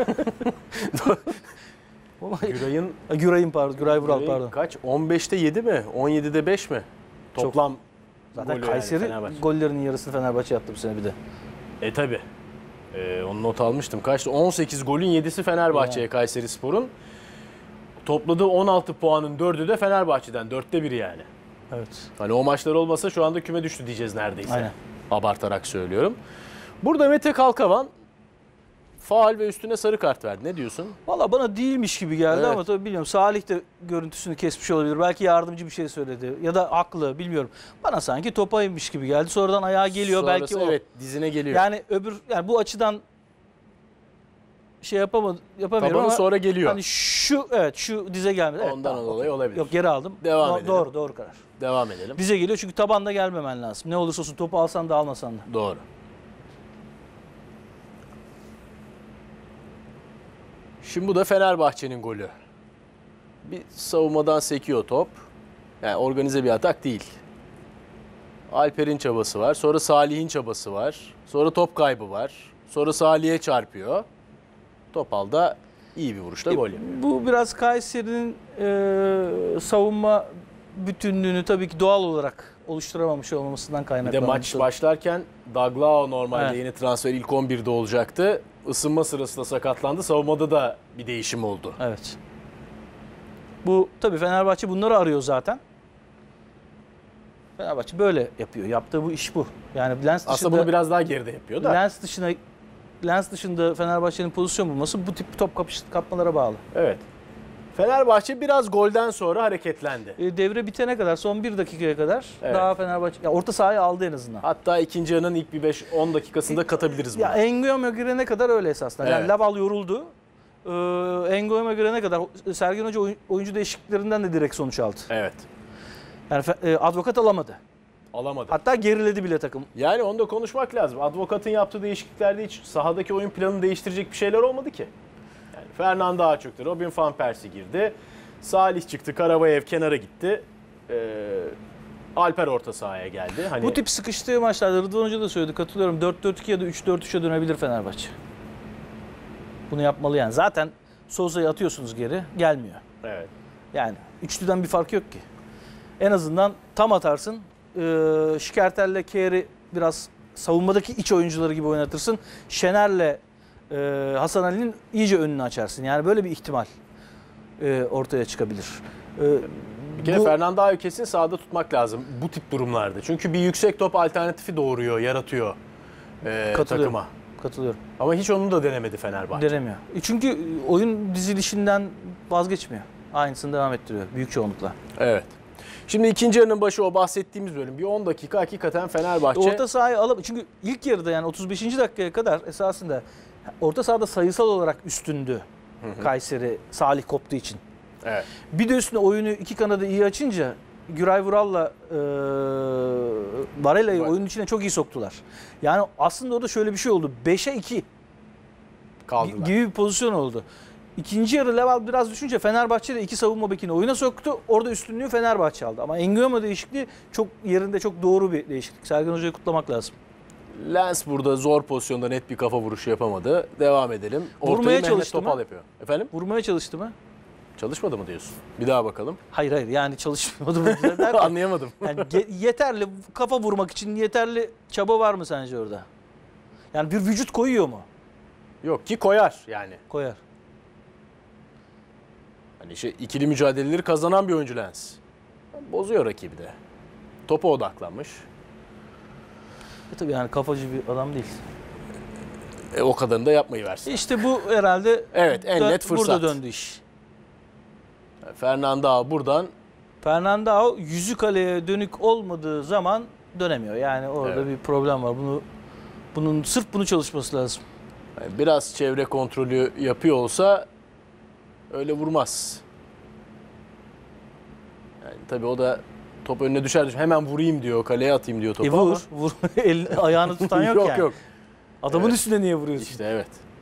Speaker 1: Güray'ın
Speaker 2: Güray'ın pardon, Güray Vural
Speaker 1: Güray'ın
Speaker 2: pardon.
Speaker 1: Kaç? on beşte yedi mi? on yedide beş mi? Toplam
Speaker 2: çok. Zaten Kayseri yani gollerinin yarısını Fenerbahçe yaptı bu sene bir de.
Speaker 1: E tabi. Ee, onu not almıştım. Kaçtı? on sekiz golün yedisi Fenerbahçe'ye yani. Kayserispor'un. Topladığı on altı puanın dördü de Fenerbahçe'den. Dörtte biri yani.
Speaker 2: Evet.
Speaker 1: Hani o maçlar olmasa şu anda küme düştü diyeceğiz neredeyse.
Speaker 2: Aynen.
Speaker 1: Abartarak söylüyorum. Burada Mete Kalkavan faul ve üstüne sarı kart verdi. Ne diyorsun?
Speaker 2: Valla bana değilmiş gibi geldi
Speaker 1: Evet.
Speaker 2: ama tabii bilmiyorum. Salih de görüntüsünü kesmiş olabilir. Belki yardımcı bir şey söyledi. Ya da haklı, bilmiyorum. Bana sanki topaymış gibi geldi. Sonradan ayağa geliyor.
Speaker 1: Sonrası,
Speaker 2: belki o.
Speaker 1: evet, dizine geliyor.
Speaker 2: Yani öbür yani bu açıdan şey yapamadım, yapamıyorum
Speaker 1: Tabanı
Speaker 2: ama
Speaker 1: sonra geliyor.
Speaker 2: hani şu evet şu dize gelmedi. Evet,
Speaker 1: Ondan
Speaker 2: tamam,
Speaker 1: dolayı olabilir.
Speaker 2: Yok, geri aldım.
Speaker 1: Devam
Speaker 2: Do-
Speaker 1: edelim.
Speaker 2: Doğru doğru karar.
Speaker 1: Devam edelim.
Speaker 2: Dize geliyor çünkü tabanda gelmemen lazım. Ne olursa olsun topu alsan da almasan da.
Speaker 1: Doğru. Şimdi bu da Fenerbahçe'nin golü. Bir savunmadan sekiyor top. Yani organize bir atak değil. Alper'in çabası var. Sonra Salih'in çabası var. Sonra top kaybı var. Sonra Salih'e çarpıyor. Topal da iyi bir vuruşla gol yapıyor.
Speaker 2: Bu biraz Kayseri'nin e, savunma bütünlüğünü tabii ki doğal olarak oluşturamamış olmasından
Speaker 1: Bir de
Speaker 2: kaynaklanıyor.
Speaker 1: maç başlarken Daglao normalde
Speaker 2: Evet.
Speaker 1: yeni transfer ilk on birde olacaktı. Isınma sırasında sakatlandı. Savunmada da bir değişim oldu.
Speaker 2: Evet. Bu tabii Fenerbahçe bunları arıyor zaten. Fenerbahçe böyle yapıyor. Yaptığı bu iş bu. Yani lens dışında
Speaker 1: Aslında bunu biraz daha geride yapıyor da.
Speaker 2: lens dışına lens dışında Fenerbahçe'nin pozisyon bulması bu tip top kapış, kapmalara bağlı.
Speaker 1: Evet. Fenerbahçe biraz golden sonra hareketlendi.
Speaker 2: E, devre bitene kadar, son bir dakikaya kadar
Speaker 1: Evet.
Speaker 2: daha Fenerbahçe ya orta sahayı aldı en azından.
Speaker 1: Hatta ikinci yarının ilk bir beş on dakikasında katabiliriz bunu.
Speaker 2: Ya Engoyama girene kadar öyle esasında. Yani
Speaker 1: Evet.
Speaker 2: Laval yoruldu. Ee, Engoyama girene kadar Sergen Hoca oyun- oyuncu değişikliklerinden de direkt sonuç aldı.
Speaker 1: Evet.
Speaker 2: Yani fe- e, advokat alamadı.
Speaker 1: Alamadı.
Speaker 2: Hatta geriledi bile takım.
Speaker 1: Yani onu da konuşmak lazım. Advokatın yaptığı değişikliklerde hiç sahadaki oyun planını değiştirecek bir şeyler olmadı ki. Yani Fernando Ağa çıktı, Robin van Persie girdi. Salih çıktı, Karabayev kenara gitti. Ee, Alper orta sahaya geldi. Hani
Speaker 2: Bu tip sıkıştığı maçlarda Rıdvan Hoca da söyledi, katılıyorum. dört dört iki ya da üç dört üçe dönebilir Fenerbahçe. Bunu yapmalı yani. Zaten Sousa'yı atıyorsunuz geri, gelmiyor.
Speaker 1: Evet.
Speaker 2: Yani üçlüden bir fark yok ki. En azından tam atarsın. Ee, Şikertel'le Kehri biraz savunmadaki iç oyuncuları gibi oynatırsın. Şener'le e, Hasan Ali'nin iyice önünü açarsın. Yani böyle bir ihtimal e, ortaya çıkabilir. E,
Speaker 1: Bir kere
Speaker 2: bu-
Speaker 1: Fernando Ağa kesin sahada tutmak lazım bu tip durumlarda. Çünkü bir yüksek top alternatifi doğuruyor, yaratıyor e,
Speaker 2: Katılıyorum.
Speaker 1: takıma.
Speaker 2: Katılıyorum.
Speaker 1: Ama hiç onu da denemedi Fenerbahçe.
Speaker 2: Denemiyor. E çünkü oyun dizilişinden vazgeçmiyor. Aynısını devam ettiriyor büyük çoğunlukla.
Speaker 1: Evet. Şimdi ikinci yarının başı o bahsettiğimiz bölüm. Bir on dakika hakikaten Fenerbahçe...
Speaker 2: Orta sahayı alıp çünkü ilk yarıda yani otuz beşinci dakikaya kadar esasında orta sahada sayısal olarak üstündü Kayseri Salih koptuğu için.
Speaker 1: Evet.
Speaker 2: Bir de üstüne oyunu iki kanadı iyi açınca Güray Vural'la e, Varela'yı
Speaker 1: Var.
Speaker 2: oyunun içine çok iyi soktular. Yani aslında orada şöyle bir şey oldu. beşe iki
Speaker 1: Kaldılar.
Speaker 2: gibi bir pozisyon oldu. İkinci yarı Leval biraz düşünce Fenerbahçe de iki savunma bekini oyuna soktu. Orada üstünlüğü Fenerbahçe aldı. Ama Engoyama değişikliği çok yerinde, çok doğru bir değişiklik. Sergen Hoca'yı kutlamak lazım.
Speaker 1: Lens burada zor pozisyonda net bir kafa vuruşu yapamadı. Devam edelim. Ortayı
Speaker 2: Vurmaya
Speaker 1: Mehmet
Speaker 2: çalıştı
Speaker 1: Topal
Speaker 2: mı?
Speaker 1: yapıyor. Efendim?
Speaker 2: Vurmaya çalıştı mı?
Speaker 1: Çalışmadı mı diyorsun? Bir daha bakalım.
Speaker 2: Hayır hayır yani çalışmıyordu. bu derken,
Speaker 1: Anlayamadım.
Speaker 2: yani ge- yeterli kafa vurmak için yeterli çaba var mı sence orada? Yani bir vücut koyuyor mu?
Speaker 1: Yok ki koyar yani.
Speaker 2: Koyar.
Speaker 1: Hani şey ikili mücadeleleri kazanan bir oyuncu Lens. Bozuyor rakibi de. Topa odaklanmış.
Speaker 2: E tabii yani kafacı bir adam değil.
Speaker 1: E, o kadarını da yapmayı versin.
Speaker 2: İşte bu herhalde
Speaker 1: Evet, en
Speaker 2: dö-
Speaker 1: net fırsat.
Speaker 2: burada döndü iş.
Speaker 1: Fernando Ağa buradan
Speaker 2: Fernando yüzü kaleye dönük olmadığı zaman dönemiyor. Yani orada
Speaker 1: Evet.
Speaker 2: bir problem var. Bunu bunun sırf bunu çalışması lazım.
Speaker 1: yani biraz çevre kontrolü yapıyor olsa öyle vurmaz. Yani tabii o da top önüne düşer. Hemen vurayım diyor, kaleye atayım diyor topu
Speaker 2: E vur,
Speaker 1: ama.
Speaker 2: vur. El, ayağını tutan yok,
Speaker 1: yok
Speaker 2: yani.
Speaker 1: yok.
Speaker 2: Adamın
Speaker 1: Evet.
Speaker 2: üstüne niye vuruyorsun?
Speaker 1: İşte evet.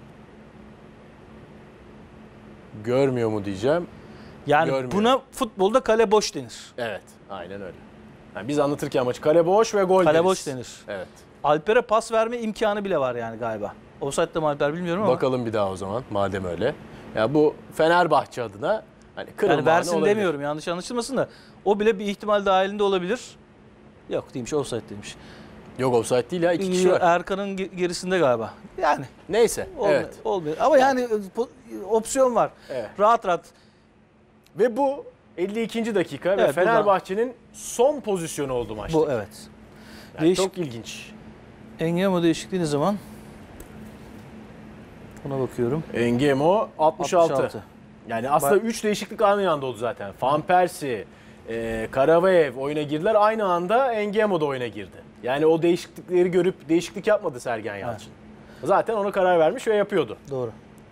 Speaker 1: Görmüyor mu diyeceğim.
Speaker 2: yani
Speaker 1: görmüyor.
Speaker 2: buna futbolda kale boş denir.
Speaker 1: Evet, aynen öyle. Yani biz anlatırken maçı kale boş ve gol
Speaker 2: Kale
Speaker 1: deriz.
Speaker 2: boş denir.
Speaker 1: Evet.
Speaker 2: Alper'e pas verme imkanı bile var yani galiba. Offside'de mi Alper bilmiyorum ama.
Speaker 1: Bakalım bir daha o zaman madem öyle. Ya bu Fenerbahçe adına hani kırılma
Speaker 2: Yani versin
Speaker 1: anı olabilir.
Speaker 2: demiyorum, yanlış anlaşılmasın da o bile bir ihtimal dahilinde olabilir. Yok değilmiş, offside demiş.
Speaker 1: Yok offside değil ya, iki kişi var.
Speaker 2: Erkan'ın ge- gerisinde galiba. Yani
Speaker 1: Neyse,
Speaker 2: olmuyor.
Speaker 1: evet.
Speaker 2: olmuyor. Ama yani po- opsiyon var.
Speaker 1: Evet.
Speaker 2: Rahat rahat.
Speaker 1: Ve bu elli ikinci dakika ve
Speaker 2: Evet,
Speaker 1: Fenerbahçe'nin son pozisyonu oldu maçta.
Speaker 2: Bu evet.
Speaker 1: Yani
Speaker 2: Değişik.
Speaker 1: çok ilginç.
Speaker 2: Engelmo değişikliği ne zaman? Buna bakıyorum.
Speaker 1: Engemo altmış altı.
Speaker 2: altmış altı.
Speaker 1: Yani aslında üç değişiklik aynı anda oldu zaten. Van Persie, e, Karavayev oyuna girdiler. Aynı anda Engemo da oyuna girdi. Yani o değişiklikleri görüp değişiklik yapmadı Sergen Yalçın. Evet. Zaten ona karar vermiş ve yapıyordu.
Speaker 2: Doğru.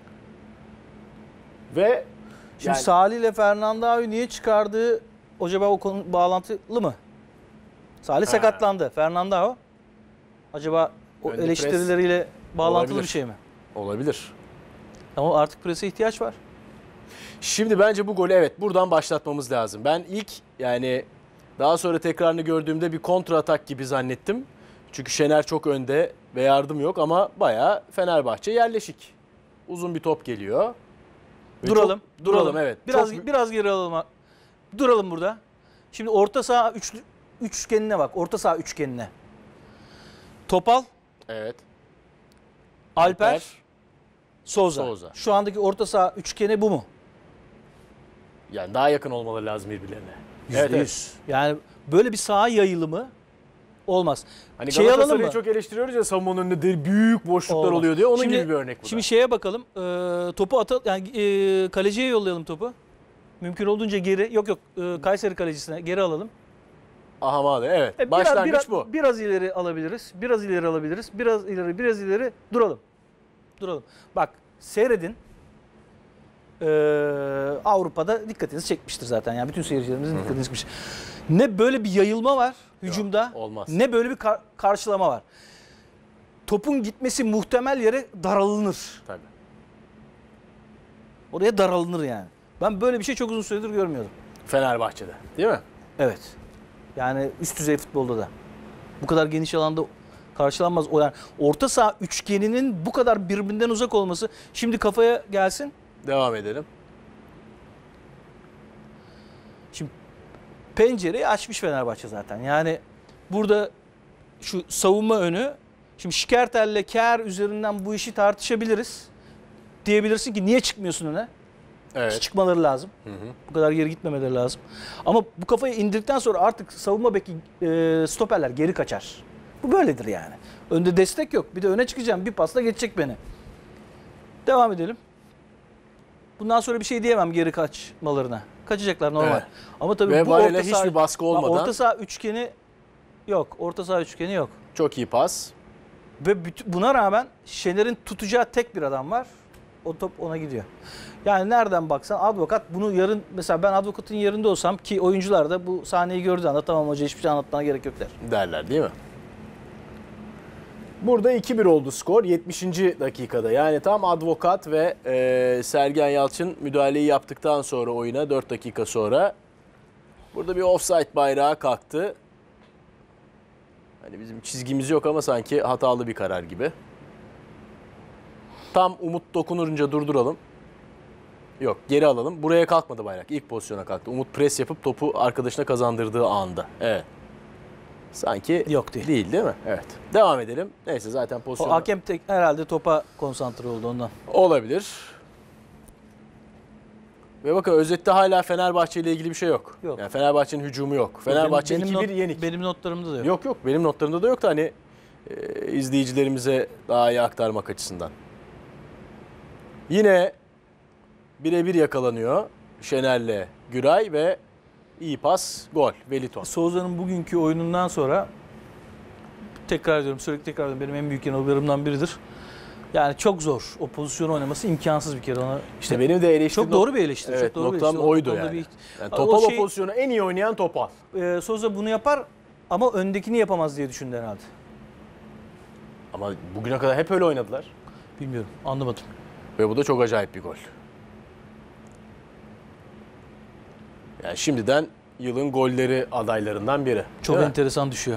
Speaker 1: Ve
Speaker 2: şimdi
Speaker 1: yani,
Speaker 2: Salih ile Fernando'yu niye çıkardığı acaba o konu bağlantılı mı? Salih ha. sakatlandı. Fernando acaba o Önde eleştirileriyle pres. bağlantılı Olabilir. bir şey mi?
Speaker 1: Olabilir.
Speaker 2: Ama artık prese ihtiyaç var.
Speaker 1: Şimdi bence bu golü evet buradan başlatmamız lazım. Ben ilk yani daha sonra tekrarını gördüğümde bir kontra atak gibi zannettim. Çünkü Şener çok önde ve yardım yok ama bayağı Fenerbahçe yerleşik. Uzun bir top geliyor. Ve
Speaker 2: duralım.
Speaker 1: Çok, duralım. Duralım evet.
Speaker 2: Biraz
Speaker 1: çok...
Speaker 2: biraz geri alalım. Duralım burada. Şimdi orta saha üçlü, üçgenine bak. Orta saha üçgenine. Topal.
Speaker 1: Evet.
Speaker 2: Alper.
Speaker 1: Alper
Speaker 2: Souza.
Speaker 1: Souza.
Speaker 2: Şu andaki orta saha üçgeni bu mu?
Speaker 1: Yani daha yakın olmaları lazım birbirlerine.
Speaker 2: Evet, evet. Yani böyle bir saha yayılımı olmaz.
Speaker 1: Hani şey Galatasaray'ı çok eleştiriyoruz ya savunmanın önünde büyük boşluklar olmaz. oluyor diye. Onun
Speaker 2: şimdi,
Speaker 1: gibi bir örnek bu.
Speaker 2: Şimdi da. şeye bakalım. E, topu atalım. Yani e, kaleciye yollayalım topu. Mümkün olduğunca geri. Yok yok. E, Kayseri kalecisine geri alalım.
Speaker 1: Ahamadı evet.
Speaker 2: E,
Speaker 1: Başlangıç
Speaker 2: biraz,
Speaker 1: bu.
Speaker 2: Biraz ileri alabiliriz. Biraz ileri alabiliriz. Biraz ileri, biraz ileri. Duralım. Duralım. Bak seyredin. Ee, Avrupa'da dikkatinizi çekmiştir zaten. Yani bütün seyircilerimizin dikkatini çekmiştir. Ne böyle bir yayılma var hücumda,
Speaker 1: Yok, olmaz.
Speaker 2: ne böyle bir kar- karşılama var. Topun gitmesi muhtemel yere daralınır.
Speaker 1: Tabii.
Speaker 2: Oraya daralınır yani. Ben böyle bir şey çok uzun süredir görmüyordum.
Speaker 1: Fenerbahçe'de değil mi?
Speaker 2: Evet. Yani üst düzey futbolda da. Bu kadar geniş alanda karşılanmaz. O yani orta saha üçgeninin bu kadar birbirinden uzak olması. Şimdi kafaya gelsin.
Speaker 1: Devam edelim.
Speaker 2: Şimdi pencereyi açmış Fenerbahçe zaten. Yani burada şu savunma önü. Şimdi Şikertel'le Kjær üzerinden bu işi tartışabiliriz. Diyebilirsin ki niye çıkmıyorsun öne?
Speaker 1: Evet.
Speaker 2: Çıkmaları lazım.
Speaker 1: Hı hı.
Speaker 2: Bu kadar geri gitmemeleri lazım. Ama bu kafayı indirdikten sonra artık savunma beki e, stoperler geri kaçar. Bu böyledir yani. Önde destek yok. Bir de öne çıkacağım. Bir pasla geçecek beni. Devam edelim. Bundan sonra bir şey diyemem geri kaçmalarına. Kaçacaklar normal. Evet. Ama tabii
Speaker 1: Ve
Speaker 2: bu orta
Speaker 1: hiçbir
Speaker 2: saha,
Speaker 1: baskı olmadan.
Speaker 2: Orta saha üçgeni yok. Orta saha üçgeni yok.
Speaker 1: Çok iyi pas.
Speaker 2: Ve bütün, buna rağmen Şener'in tutacağı tek bir adam var. O top ona gidiyor. Yani nereden baksan Advokat bunu yarın mesela ben Advokat'ın yerinde olsam ki oyuncular da bu sahneyi gördüğü anda tamam hoca hiçbir şey anlatmana gerek yok der.
Speaker 1: Derler değil mi? Burada iki bir oldu skor yetmişinci dakikada. Yani tam Advokat ve e, Sergen Yalçın müdahaleyi yaptıktan sonra oyuna dört dakika sonra burada bir offside bayrağı kalktı. Hani bizim çizgimiz yok ama sanki hatalı bir karar gibi. Tam Umut dokununca durduralım. Yok geri alalım. Buraya kalkmadı bayrak. İlk pozisyona kalktı. Umut pres yapıp topu arkadaşına kazandırdığı anda. Evet. Sanki
Speaker 2: yok değil.
Speaker 1: Değil değil mi? Evet. Devam edelim. Neyse zaten pozisyon.
Speaker 2: O hakem tek, herhalde topa konsantre oldu ondan.
Speaker 1: Olabilir. Ve bakın özette hala Fenerbahçe ile ilgili bir şey yok. Yok. Yani Fenerbahçe'nin hücumu yok. Fenerbahçe iki bir yenik.
Speaker 2: Benim notlarımda da yok.
Speaker 1: Yok yok. Benim notlarımda da yoktu hani e, izleyicilerimize daha iyi aktarmak açısından. Yine birebir yakalanıyor Şener'le Güray ve iyi pas, gol, Wellington.
Speaker 2: Souza'nın bugünkü oyunundan sonra tekrar ediyorum, sürekli tekrar ediyorum benim en büyük yanılgılarımdan biridir. Yani çok zor. O pozisyonu oynaması imkansız bir kere ona.
Speaker 1: İşte benim de eleştirim.
Speaker 2: Çok doğru bir eleştiri.
Speaker 1: Evet,
Speaker 2: çok doğru
Speaker 1: noktam
Speaker 2: bir
Speaker 1: oydu yani. Bir, yani Topal o, şey, o pozisyonu en iyi oynayan Topal.
Speaker 2: E, Souza bunu yapar ama öndekini yapamaz diye düşündü herhalde.
Speaker 1: Ama bugüne kadar hep öyle oynadılar.
Speaker 2: Bilmiyorum, anlamadım.
Speaker 1: Ve bu da çok acayip bir gol. Yani şimdiden yılın golleri adaylarından biri.
Speaker 2: Çok enteresan düşüyor.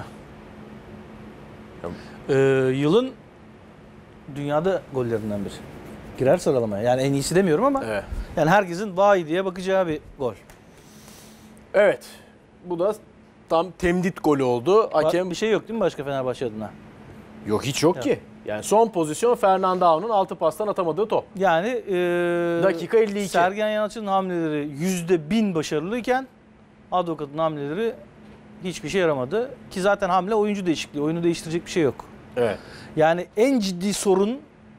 Speaker 2: Ee, yılın dünyada gollerinden biri. Girer sıralamaya. Yani en iyisi demiyorum ama evet. Yani herkesin vay diye bakacağı bir gol.
Speaker 1: Evet. Bu da tam temdit golü oldu. Hakem
Speaker 2: bir şey yok değil mi başka Fenerbahçe adına?
Speaker 1: Yok hiç yok, yok. ki. Yani son pozisyon Fernando'nun altı pastan atamadığı top.
Speaker 2: Yani ee,
Speaker 1: dakika elli iki.
Speaker 2: Sergen Yalçın'ın hamleleri yüzde bin başarılıyken Advokat'ın hamleleri hiçbir şey yaramadı. Ki zaten hamle oyuncu değişikliği. Oyunu değiştirecek bir şey yok.
Speaker 1: Evet.
Speaker 2: Yani en ciddi sorun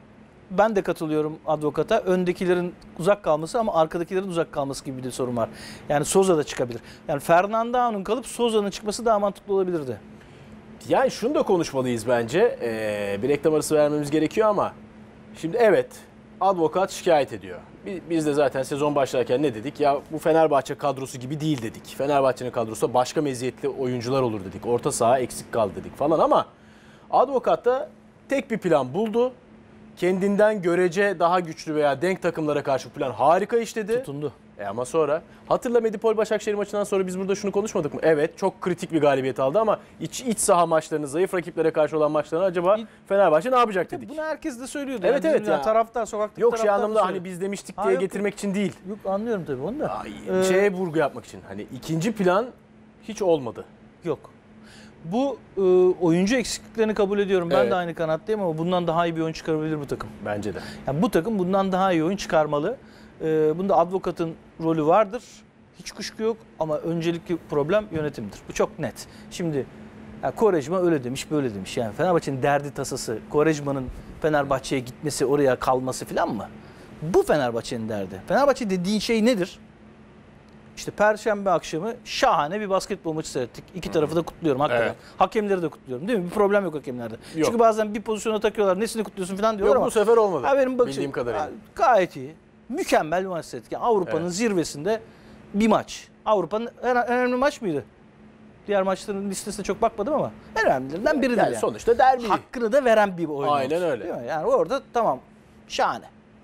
Speaker 2: ben de katılıyorum Advokat'a. Öndekilerin uzak kalması ama arkadakilerin uzak kalması gibi bir de sorun var. Yani Souza da çıkabilir. Yani Fernando'nun kalıp Souza'nın çıkması daha mantıklı olabilirdi.
Speaker 1: Yani şunu da konuşmalıyız bence. Ee, bir reklam arası vermemiz gerekiyor ama şimdi evet Advokat şikayet ediyor. Biz de zaten sezon başlarken ne dedik? Ya bu Fenerbahçe kadrosu gibi değil dedik. Fenerbahçe'nin kadrosunda başka meziyetli oyuncular olur dedik. Orta saha eksik kaldı dedik falan ama Advokat da tek bir plan buldu. Kendinden görece daha güçlü veya denk takımlara karşı plan harika işledi.
Speaker 2: Tutundu.
Speaker 1: E ama sonra hatırla Medipol Başakşehir maçından sonra biz burada şunu konuşmadık mı? Evet çok kritik bir galibiyet aldı ama iç, iç saha maçlarını, zayıf rakiplere karşı olan maçlarını acaba Fenerbahçe ne yapacak dedik.
Speaker 2: Bunu herkes de söylüyordu.
Speaker 1: Evet
Speaker 2: yani
Speaker 1: evet. Ya.
Speaker 2: Taraftar, sokaktaki
Speaker 1: yok
Speaker 2: taraftar
Speaker 1: şey anlamda
Speaker 2: söylüyor.
Speaker 1: hani biz demiştik
Speaker 2: Ha,
Speaker 1: diye
Speaker 2: yok,
Speaker 1: getirmek için değil.
Speaker 2: Yok anlıyorum tabii onu da.
Speaker 1: Ay,
Speaker 2: Ee,
Speaker 1: şeye vurgu yapmak için. Hani ikinci plan hiç olmadı.
Speaker 2: Yok. Bu e, oyuncu eksikliklerini kabul ediyorum. Ben
Speaker 1: Evet.
Speaker 2: de aynı kanattayım ama bundan daha iyi bir oyun çıkarabilir bu takım.
Speaker 1: Bence de.
Speaker 2: Yani bu takım bundan daha iyi oyun çıkarmalı. E, bunda Advokat'ın rolü vardır. Hiç kuşku yok ama öncelikli problem yönetimdir. Bu çok net. Şimdi yani Quaresma öyle demiş, böyle demiş. Yani Fenerbahçe'nin derdi tasası, Quaresma'nın Fenerbahçe'ye gitmesi, oraya kalması falan mı? Bu Fenerbahçe'nin derdi. Fenerbahçe dediğin şey nedir? İşte Perşembe akşamı şahane bir basketbol maçı seyrettik. İki tarafı da kutluyorum hakikaten.
Speaker 1: Evet.
Speaker 2: Hakemleri de kutluyorum değil mi? Bir problem yok hakemlerde.
Speaker 1: Yok.
Speaker 2: Çünkü bazen bir pozisyona takıyorlar. Nesini kutluyorsun falan diyorlar
Speaker 1: Yok
Speaker 2: ama.
Speaker 1: bu sefer olmadı.
Speaker 2: Ha, benim bakışım
Speaker 1: bildiğim kadarıyla.
Speaker 2: ha, gayet iyi. Mükemmel bir maç seyrettik. Yani Avrupa'nın
Speaker 1: Evet.
Speaker 2: zirvesinde bir maç. Avrupa'nın en en önemli maç mıydı? Diğer maçların listesine çok bakmadım ama en önemlilerinden biridir
Speaker 1: Yani
Speaker 2: yani.
Speaker 1: sonuçta derbi.
Speaker 2: Hakkını da veren bir oyun
Speaker 1: Aynen
Speaker 2: oldu,
Speaker 1: öyle.
Speaker 2: değil mi? Yani orada tamam şahane.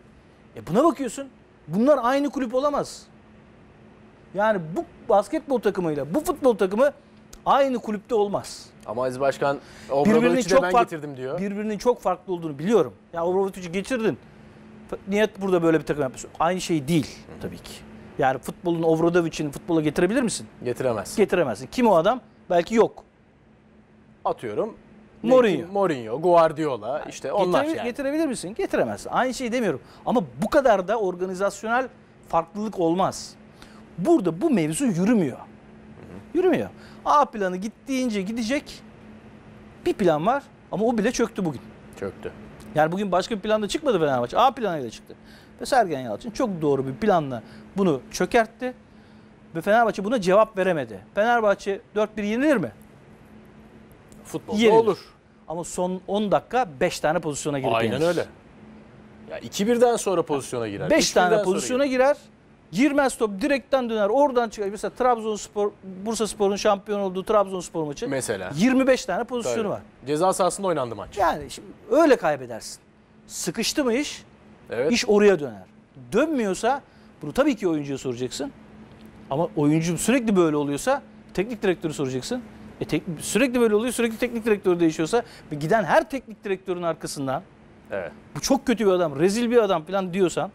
Speaker 2: E buna bakıyorsun. Bunlar aynı kulüp olamaz. Yani bu basketbol takımıyla bu futbol takımı aynı kulüpte olmaz.
Speaker 1: Ama Aziz Başkan
Speaker 2: Birbirinin
Speaker 1: Obradoviç'i de
Speaker 2: çok
Speaker 1: ben
Speaker 2: fark-
Speaker 1: getirdim diyor.
Speaker 2: Birbirinin çok farklı olduğunu biliyorum. Ya Obradoviç'i getirdin. Niyet burada böyle bir takım yapıyorsun. Aynı şey değil tabii ki. Yani futbolun Obradoviç'ini futbola getirebilir misin?
Speaker 1: Getiremez.
Speaker 2: Getiremezsin. Kim o adam? Belki yok.
Speaker 1: Atıyorum.
Speaker 2: Mourinho.
Speaker 1: Mourinho, Guardiola işte onlar
Speaker 2: Getirebilir,
Speaker 1: yani.
Speaker 2: getirebilir misin? Getiremezsin. Aynı şeyi demiyorum. Ama bu kadar da organizasyonel farklılık olmaz. Burada bu mevzu yürümüyor. Yürümüyor. A planı gittiğince gidecek bir plan var ama o bile çöktü bugün.
Speaker 1: Çöktü.
Speaker 2: Yani bugün başka bir planda çıkmadı Fenerbahçe. A planıyla çıktı. Ve Sergen Yalçın çok doğru bir planla bunu çökertti. Ve Fenerbahçe buna cevap veremedi. Fenerbahçe dört bir yenilir mi?
Speaker 1: Futbolda
Speaker 2: Yenilir.
Speaker 1: olur.
Speaker 2: Ama son on dakika beş tane pozisyona girip
Speaker 1: Aynen
Speaker 2: yenilir.
Speaker 1: öyle. Ya iki birden sonra pozisyona girer.
Speaker 2: beş
Speaker 1: üç
Speaker 2: tane
Speaker 1: birden sonra
Speaker 2: pozisyona girer. Girmez top direkten döner oradan çıkar. Mesela Trabzonspor, Bursaspor'un şampiyon olduğu Trabzonspor maçı.
Speaker 1: Mesela.
Speaker 2: yirmi beş tane pozisyonu
Speaker 1: Tabii.
Speaker 2: var.
Speaker 1: Ceza sahasında oynandı maç.
Speaker 2: Yani şimdi öyle kaybedersin. Sıkıştı mı iş?
Speaker 1: Evet.
Speaker 2: İş oraya döner. Dönmüyorsa bunu tabii ki oyuncuya soracaksın. Ama oyuncu sürekli böyle oluyorsa teknik direktörü soracaksın. E tek, sürekli böyle oluyor, sürekli teknik direktör değişiyorsa ve giden her teknik direktörün arkasından
Speaker 1: Evet.
Speaker 2: bu çok kötü bir adam, rezil bir adam falan diyorsan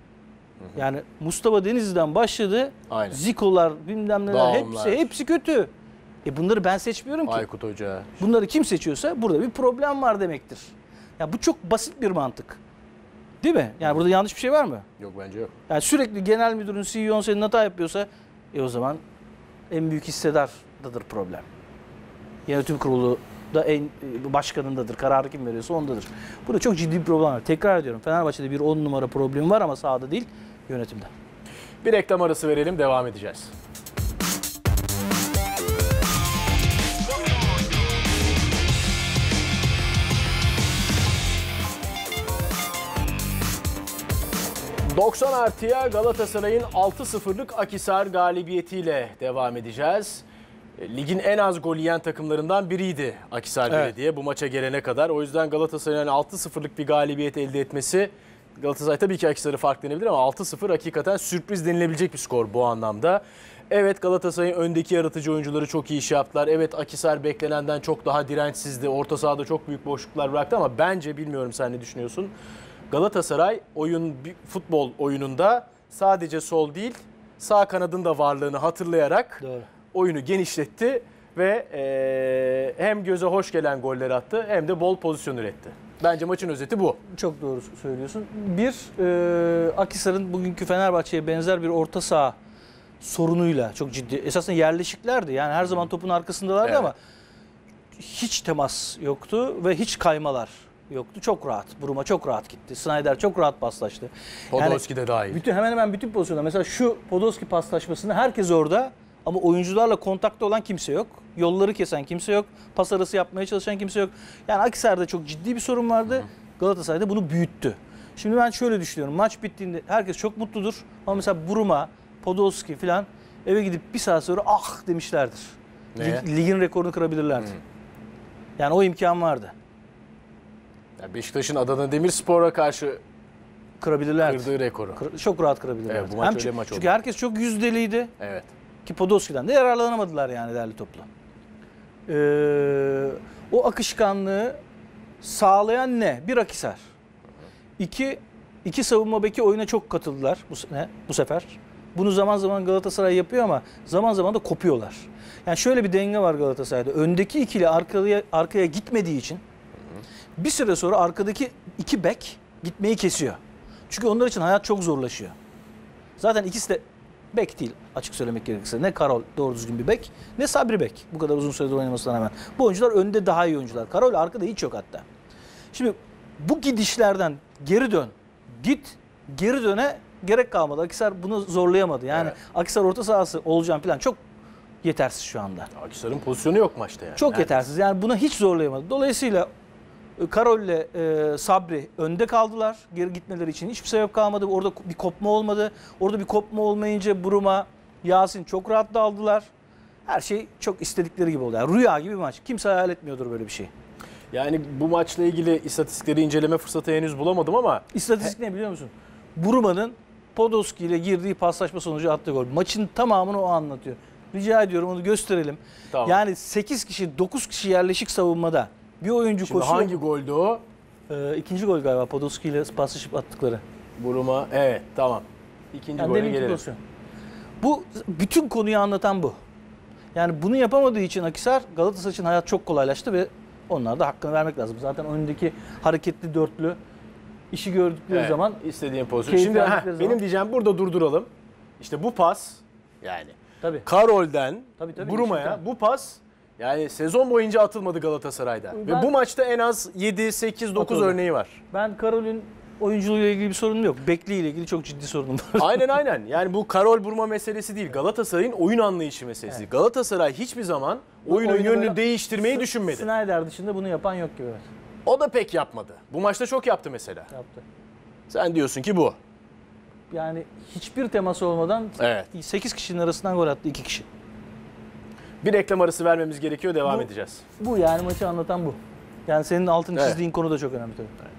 Speaker 2: yani Mustafa Denizli'den başladı.
Speaker 1: Aynen.
Speaker 2: Zikolar, bilmem neler
Speaker 1: Dağımlar.
Speaker 2: hepsi hepsi kötü. E bunları ben seçmiyorum ki.
Speaker 1: Aykut Hoca.
Speaker 2: Bunları kim seçiyorsa burada bir problem var demektir. Ya bu çok basit bir mantık. Değil mi? Yani burada yanlış bir şey var mı?
Speaker 1: Yok bence yok.
Speaker 2: Yani sürekli genel müdürün, C E O'nun senin hata yapıyorsa e o zaman en büyük hissedardadır problem. Yönetim kurulu da en başkanındadır. Kararı kim veriyorsa ondadır. Burada çok ciddi bir problem var. Tekrar ediyorum. Fenerbahçe'de bir on numara problemi var ama sahada değil, yönetimde.
Speaker 1: Bir reklam arası verelim, devam edeceğiz. doksan artıya Galatasaray'ın altı sıfırlık Akhisar galibiyetiyle devam edeceğiz. Ligin en az gol yiyen takımlarından biriydi Akhisar
Speaker 2: Evet.
Speaker 1: Belediye bu maça gelene kadar. O yüzden Galatasaray'ın altı sıfırlık bir galibiyet elde etmesi, Galatasaray tabii ki Akhisar'ı farklanabilir ama altı sıfır hakikaten sürpriz denilebilecek bir skor bu anlamda. Evet, Galatasaray'ın öndeki yaratıcı oyuncuları çok iyi iş yaptılar. Evet, Akhisar beklenenden çok daha dirençsizdi. Orta sahada çok büyük boşluklar bıraktı ama bence, bilmiyorum sen ne düşünüyorsun, Galatasaray oyun futbol oyununda sadece sol değil sağ kanadın da varlığını hatırlayarak
Speaker 2: Doğru.
Speaker 1: oyunu genişletti ve e, hem göze hoş gelen goller attı hem de bol pozisyon üretti. Bence maçın özeti bu.
Speaker 2: Çok doğru söylüyorsun. Bir, e, Akhisar'ın bugünkü Fenerbahçe'ye benzer bir orta saha sorunuyla çok ciddi. Esasında yerleşiklerdi. Yani her zaman topun arkasındalardı
Speaker 1: Evet.
Speaker 2: ama hiç temas yoktu ve hiç kaymalar yoktu. Çok rahat. Buruma çok rahat gitti. Snyder çok rahat paslaştı.
Speaker 1: Podolski de dahil.
Speaker 2: Bütün, hemen hemen bütün pozisyonda. Mesela şu Podolski paslaşmasında herkes orada ama oyuncularla kontakta olan kimse yok. Yolları kesen kimse yok. Pas arası yapmaya çalışan kimse yok. Yani Akhisar'da çok ciddi bir sorun vardı. Hı. Galatasaray'da bunu büyüttü. Şimdi ben şöyle düşünüyorum. Maç bittiğinde herkes çok mutludur. Ama mesela Buruma, Podolski falan eve gidip bir saat sonra ah demişlerdir. Lig, ligin rekorunu kırabilirlerdi. Hı. Yani o imkan vardı.
Speaker 1: Yani Beşiktaş'ın Adana Demirspor'a karşı
Speaker 2: kırabilirlerdi.
Speaker 1: Kırdığı rekoru.
Speaker 2: Kır, çok rahat kırabilirlerdi.
Speaker 1: Evet, bu maç
Speaker 2: Hem
Speaker 1: öyle
Speaker 2: çünkü,
Speaker 1: maç oldu.
Speaker 2: Çünkü herkes çok yüzdeliydi.
Speaker 1: Evet.
Speaker 2: Ki Podolski'den de yararlanamadılar yani derli toplu. Ee, o akışkanlığı sağlayan ne? Bir Akhisar. İki, iki savunma beki oyuna çok katıldılar bu sene, bu sefer. Bunu zaman zaman Galatasaray yapıyor ama zaman zaman da kopuyorlar. Yani şöyle bir denge var Galatasaray'da. Öndeki ikili arkaya, arkaya gitmediği için bir süre sonra arkadaki iki bek gitmeyi kesiyor. Çünkü onlar için hayat çok zorlaşıyor. Zaten ikisi de bek değil açık söylemek gerekirse. Ne Karol doğru düzgün bir bek ne Sabri bek. Bu kadar uzun süredir oynamasına rağmen. Bu oyuncular önde daha iyi oyuncular. Karol arkada hiç yok hatta. Şimdi bu gidişlerden geri dön. Git geri döne gerek kalmadı. Akhisar bunu zorlayamadı. Yani evet. Akhisar orta sahası olacağım falan çok yetersiz şu anda.
Speaker 1: Akhisar'ın pozisyonu yok maçta yani.
Speaker 2: Çok
Speaker 1: Nerede?
Speaker 2: yetersiz. Yani buna hiç zorlayamadı. Dolayısıyla Karol ile e, Sabri önde kaldılar. Geri gitmeleri için hiçbir sebep kalmadı. Orada bir kopma olmadı. Orada bir kopma olmayınca Buruma, Yasin çok rahat daldılar. Her şey çok istedikleri gibi oldu. Yani rüya gibi bir maç. Kimse hayal etmiyordur böyle bir şey.
Speaker 1: Yani bu maçla ilgili istatistikleri inceleme fırsatı henüz bulamadım ama...
Speaker 2: İstatistik ne biliyor musun? Buruma'nın Podolski ile girdiği paslaşma sonucu attığı gol. Maçın tamamını o anlatıyor. Rica ediyorum onu gösterelim. Tamam. Yani sekiz kişi, dokuz kişi yerleşik savunmada. Bir oyuncu
Speaker 1: Şimdi
Speaker 2: koşuyor.
Speaker 1: Hangi goldü o?
Speaker 2: Ee, ikinci gol galiba Podolski ile paslaşıp attıkları.
Speaker 1: Buruma, evet tamam. İkinci
Speaker 2: yani
Speaker 1: gole gelelim.
Speaker 2: Bu bütün konuyu anlatan bu. Yani bunu yapamadığı için Akhisar, Galatasaray için hayat çok kolaylaştı ve onlar da hakkını vermek lazım. Zaten önündeki hareketli dörtlü işi gördükleri evet, zaman
Speaker 1: istediğin pozisyon. Şimdi heh, benim zaman... diyeceğim burada durduralım. İşte bu pas yani tabii. Karol'den tabii, tabii, Buruma'ya bu pas yani sezon boyunca atılmadı Galatasaray'da. Ben, ve bu maçta en az yedi, sekiz, dokuz atıldı. Örneği var.
Speaker 2: Ben Karol'ün oyunculuğuyla ilgili bir sorunum yok. Bekli ile ilgili çok ciddi sorunum var.
Speaker 1: Aynen aynen. Yani bu Karol Buruma meselesi değil. Galatasaray'ın oyun anlayışı meselesi. Evet. Galatasaray hiçbir zaman oyunun yönünü değiştirmeyi düşünmedi.
Speaker 2: Snyder dışında bunu yapan yok gibi.
Speaker 1: O da pek yapmadı. Bu maçta çok yaptı mesela.
Speaker 2: Yaptı.
Speaker 1: Sen diyorsun ki bu.
Speaker 2: Yani hiçbir teması olmadan evet. sekiz kişinin arasından gol attı iki kişi.
Speaker 1: Bir reklam arası vermemiz gerekiyor. Devam
Speaker 2: bu,
Speaker 1: edeceğiz.
Speaker 2: Bu yani maçı anlatan bu. Yani senin altını
Speaker 1: evet.
Speaker 2: çizdiğin konu da çok önemli tabii. Evet.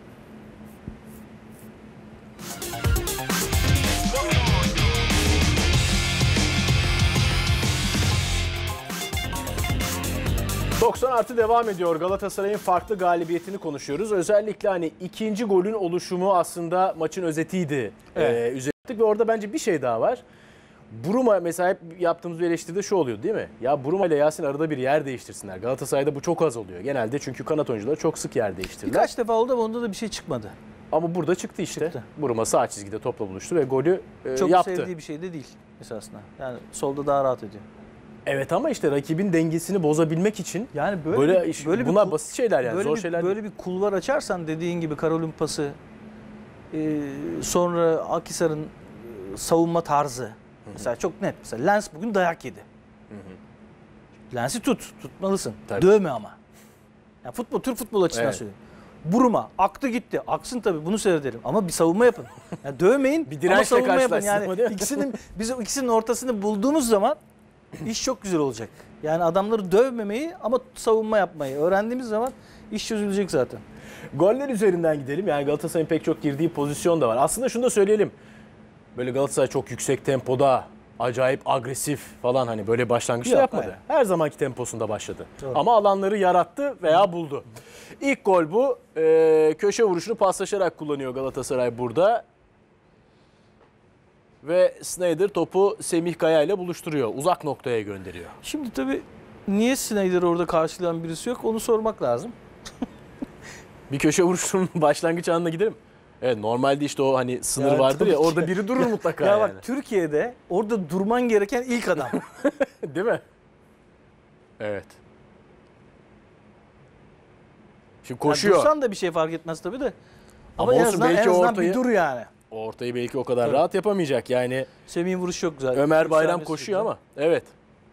Speaker 1: doksan artı devam ediyor. Galatasaray'ın farklı galibiyetini konuşuyoruz. Özellikle hani ikinci golün oluşumu aslında maçın özetiydi. Evet. Ee, üzerinde ve orada bence bir şey daha var. Buruma mesela hep yaptığımız bir eleştiride şu oluyor değil mi? Ya Buruma ile Yasin arada bir yer değiştirsinler. Galatasaray'da bu çok az oluyor. Genelde çünkü kanat oyuncuları çok sık yer değiştirirler.
Speaker 2: Birkaç defa oldu ama onda da bir şey çıkmadı.
Speaker 1: Ama burada çıktı işte. Çıktı. Buruma sağ çizgide topla buluştu ve golü e,
Speaker 2: çok
Speaker 1: yaptı.
Speaker 2: Çok sevdiği bir şey de değil esasında. Yani solda daha rahat ediyor.
Speaker 1: Evet ama işte rakibin dengesini bozabilmek için
Speaker 2: yani böyle
Speaker 1: böyle,
Speaker 2: bir, böyle
Speaker 1: bunlar
Speaker 2: bir,
Speaker 1: basit şeyler yani
Speaker 2: böyle
Speaker 1: zor
Speaker 2: bir,
Speaker 1: şeyler.
Speaker 2: Böyle değil. Bir kulvar açarsan dediğin gibi Karol'ün pası, e, sonra Akhisar'ın savunma tarzı. Hı hı. Mesela çok net. Mesela Lens bugün dayak yedi. Hı hı. Lens'i tut, tutmalısın. Tabii. Dövme ama. Yani futbol, Türk futbol açısından evet. söylüyorum. Buruma aktı gitti. Aksın tabii bunu seyredelim ama bir savunma yapın. Yani dövmeyin
Speaker 1: bir
Speaker 2: ama savunma yapın. Yani ikisinin biz ikisinin ortasını bulduğumuz zaman iş çok güzel olacak. Yani adamları dövmemeyi ama savunma yapmayı öğrendiğimiz zaman iş çözülecek zaten.
Speaker 1: Goller üzerinden gidelim. Yani Galatasaray'ın pek çok girdiği pozisyon da var. Aslında şunu da söyleyelim. Böyle Galatasaray çok yüksek tempoda, acayip agresif falan hani böyle başlangıçta yapmadı. Hayır. Her zamanki temposunda başladı. Doğru. Ama alanları yarattı veya buldu. İlk gol bu. Ee, köşe vuruşunu paslaşarak kullanıyor Galatasaray burada. Ve Snyder topu Semih Kaya ile buluşturuyor. Uzak noktaya gönderiyor.
Speaker 2: Şimdi tabii niye Snyder'ı orada karşılayan birisi yok onu sormak lazım.
Speaker 1: Bir köşe vuruşunun başlangıç anına gidelim. Evet normalde işte o hani sınır ya, vardır ya orada biri durur mutlaka.
Speaker 2: Ya
Speaker 1: yani.
Speaker 2: Bak Türkiye'de orada durman gereken ilk adam.
Speaker 1: Değil mi? Evet. Şimdi koşuyor.
Speaker 2: Yani dursan da bir şey fark etmez tabii de. Ama,
Speaker 1: Ama
Speaker 2: en
Speaker 1: olsun,
Speaker 2: azından,
Speaker 1: belki
Speaker 2: en azından
Speaker 1: ortayı-
Speaker 2: bir dur yani.
Speaker 1: Ortayı belki o kadar
Speaker 2: Tabii.
Speaker 1: rahat yapamayacak. Yani
Speaker 2: Semih'in vuruşu çok güzel.
Speaker 1: Ömer Bayram
Speaker 2: Yükselmesi
Speaker 1: koşuyor
Speaker 2: güzel.
Speaker 1: ama evet.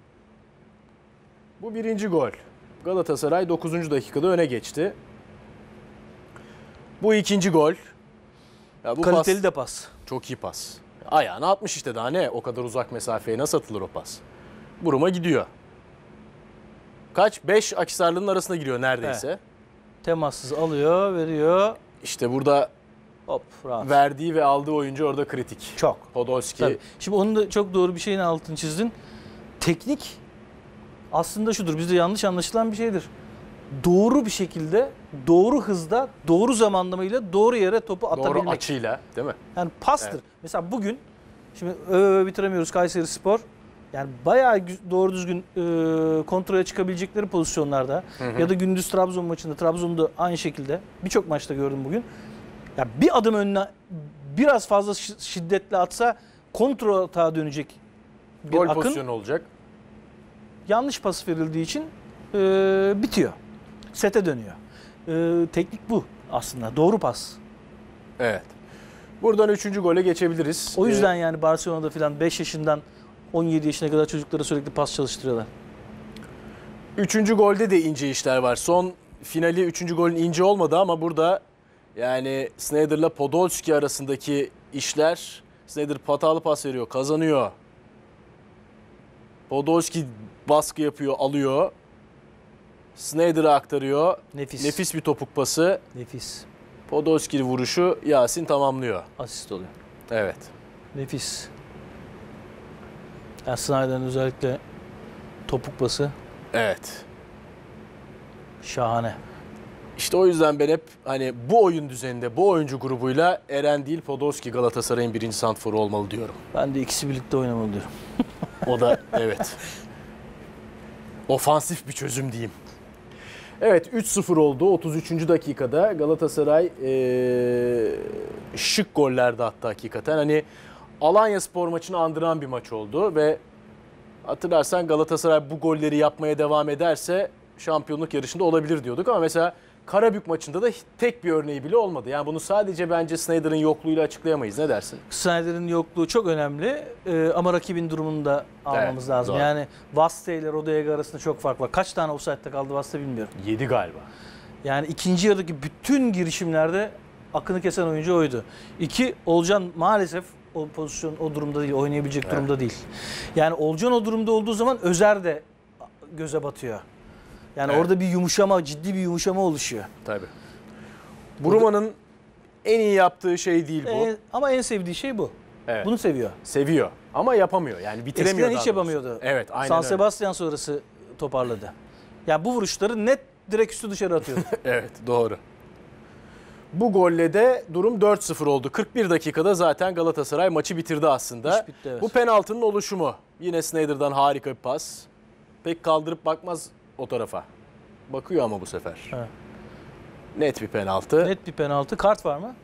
Speaker 1: Bu birinci gol. Galatasaray dokuzuncu dakikada öne geçti. Bu ikinci gol. Ya bu
Speaker 2: Kaliteli
Speaker 1: pas,
Speaker 2: de pas.
Speaker 1: çok iyi pas. Ayağına atmış işte, daha ne? O kadar uzak mesafeye nasıl atılır o pas? Buruma gidiyor. Kaç? beş Akhisarlı'nın arasına giriyor neredeyse.
Speaker 2: Evet. Temassız alıyor, veriyor.
Speaker 1: İşte burada
Speaker 2: Hop rahat.
Speaker 1: verdiği ve aldığı oyuncu orada kritik.
Speaker 2: Çok.
Speaker 1: Podolski.
Speaker 2: Tabii. Şimdi onun da çok doğru bir şeyin altını çizdin. Teknik aslında şudur. Bizde yanlış anlaşılan bir şeydir. Doğru bir şekilde, doğru hızda, doğru zamanlamayla doğru yere topu atabilmek.
Speaker 1: Doğru açıyla, değil mi?
Speaker 2: Yani pastır.
Speaker 1: Evet.
Speaker 2: Mesela bugün, şimdi öve öve bitiremiyoruz Kayseri Spor. Yani bayağı gü- doğru düzgün e, kontrole çıkabilecekleri pozisyonlarda
Speaker 1: Hı hı.
Speaker 2: ya da gündüz Trabzon maçında, Trabzon'da aynı şekilde birçok maçta gördüm bugün. Ya bir adım önüne biraz fazla şi- şiddetle atsa kontrol atağa dönecek bir
Speaker 1: Gol
Speaker 2: akın
Speaker 1: pozisyonu olacak.
Speaker 2: yanlış pas verildiği için e, bitiyor. Sete dönüyor. E, teknik bu aslında. Doğru pas.
Speaker 1: Evet. Buradan üçüncü gole geçebiliriz.
Speaker 2: O yüzden
Speaker 1: Ee,
Speaker 2: yani Barcelona'da filan beş yaşından on yedi yaşına kadar çocuklara sürekli pas çalıştırıyorlar.
Speaker 1: Üçüncü golde de ince işler var. Son finali üçüncü golün ince olmadı ama burada yani Sneijder'la Podolski arasındaki işler, Sneijder hatalı pas veriyor, kazanıyor. Podolski baskı yapıyor, alıyor. Sneijder'a aktarıyor.
Speaker 2: Nefis.
Speaker 1: Nefis bir topuk pası.
Speaker 2: Nefis.
Speaker 1: Podolski vuruşu Yasin tamamlıyor.
Speaker 2: Asist oluyor.
Speaker 1: Evet.
Speaker 2: Nefis. Yani Snyder'ın özellikle topuk pası
Speaker 1: Evet.
Speaker 2: şahane.
Speaker 1: İşte o yüzden ben hep hani bu oyun düzeninde, bu oyuncu grubuyla Eren değil Podolski Galatasaray'ın birinci santrforu olmalı diyorum.
Speaker 2: Ben de ikisi birlikte oynamalı diyorum.
Speaker 1: O da evet. Ofansif bir çözüm diyeyim. Evet, üç sıfır oldu otuz üçüncü dakikada. Galatasaray ee, şık gollerde attı hakikaten. Hani Alanyaspor maçını andıran bir maç oldu ve hatırlarsan Galatasaray bu golleri yapmaya devam ederse şampiyonluk yarışında olabilir diyorduk ama mesela Karabük maçında da tek bir örneği bile olmadı. Yani bunu sadece bence Sneijder'ın yokluğuyla açıklayamayız. Ne dersin?
Speaker 2: Snyder'ın yokluğu çok önemli ee, ama rakibin durumunu da almamız
Speaker 1: Evet,
Speaker 2: lazım.
Speaker 1: doğru.
Speaker 2: Yani Vaste ile Rodega arasında çok fark var. Kaç tane offside'de kaldı Vaste bilmiyorum.
Speaker 1: yedi galiba.
Speaker 2: Yani ikinci yarıdaki bütün girişimlerde akını kesen oyuncu oydu. İki, Olcan maalesef o pozisyon o durumda değil, oynayabilecek
Speaker 1: Evet.
Speaker 2: durumda değil. Yani Olcan o durumda olduğu zaman Özer de göze batıyor. Yani
Speaker 1: Evet.
Speaker 2: orada bir yumuşama, ciddi bir yumuşama oluşuyor.
Speaker 1: Tabii. Bruma'nın en iyi yaptığı şey değil bu.
Speaker 2: E, ama en sevdiği şey bu.
Speaker 1: Evet.
Speaker 2: Bunu seviyor.
Speaker 1: Seviyor ama yapamıyor. Yani bitiremiyor.
Speaker 2: Eskiden
Speaker 1: daha
Speaker 2: hiç
Speaker 1: doğrusu.
Speaker 2: yapamıyordu.
Speaker 1: Evet, aynen
Speaker 2: San
Speaker 1: öyle.
Speaker 2: Sebastian sonrası toparladı. Yani bu vuruşları net direkt üstü dışarı atıyordu.
Speaker 1: Evet, doğru. Bu golle de durum dört sıfır oldu. kırk bir dakikada zaten Galatasaray maçı bitirdi aslında.
Speaker 2: İş bitti, evet.
Speaker 1: Bu penaltının oluşumu. Yine Sneijder'dan harika bir pas. Pek kaldırıp bakmaz o tarafa. Bakıyor ama bu sefer.
Speaker 2: Evet.
Speaker 1: Net bir penaltı.
Speaker 2: Net bir penaltı. Kart var mı?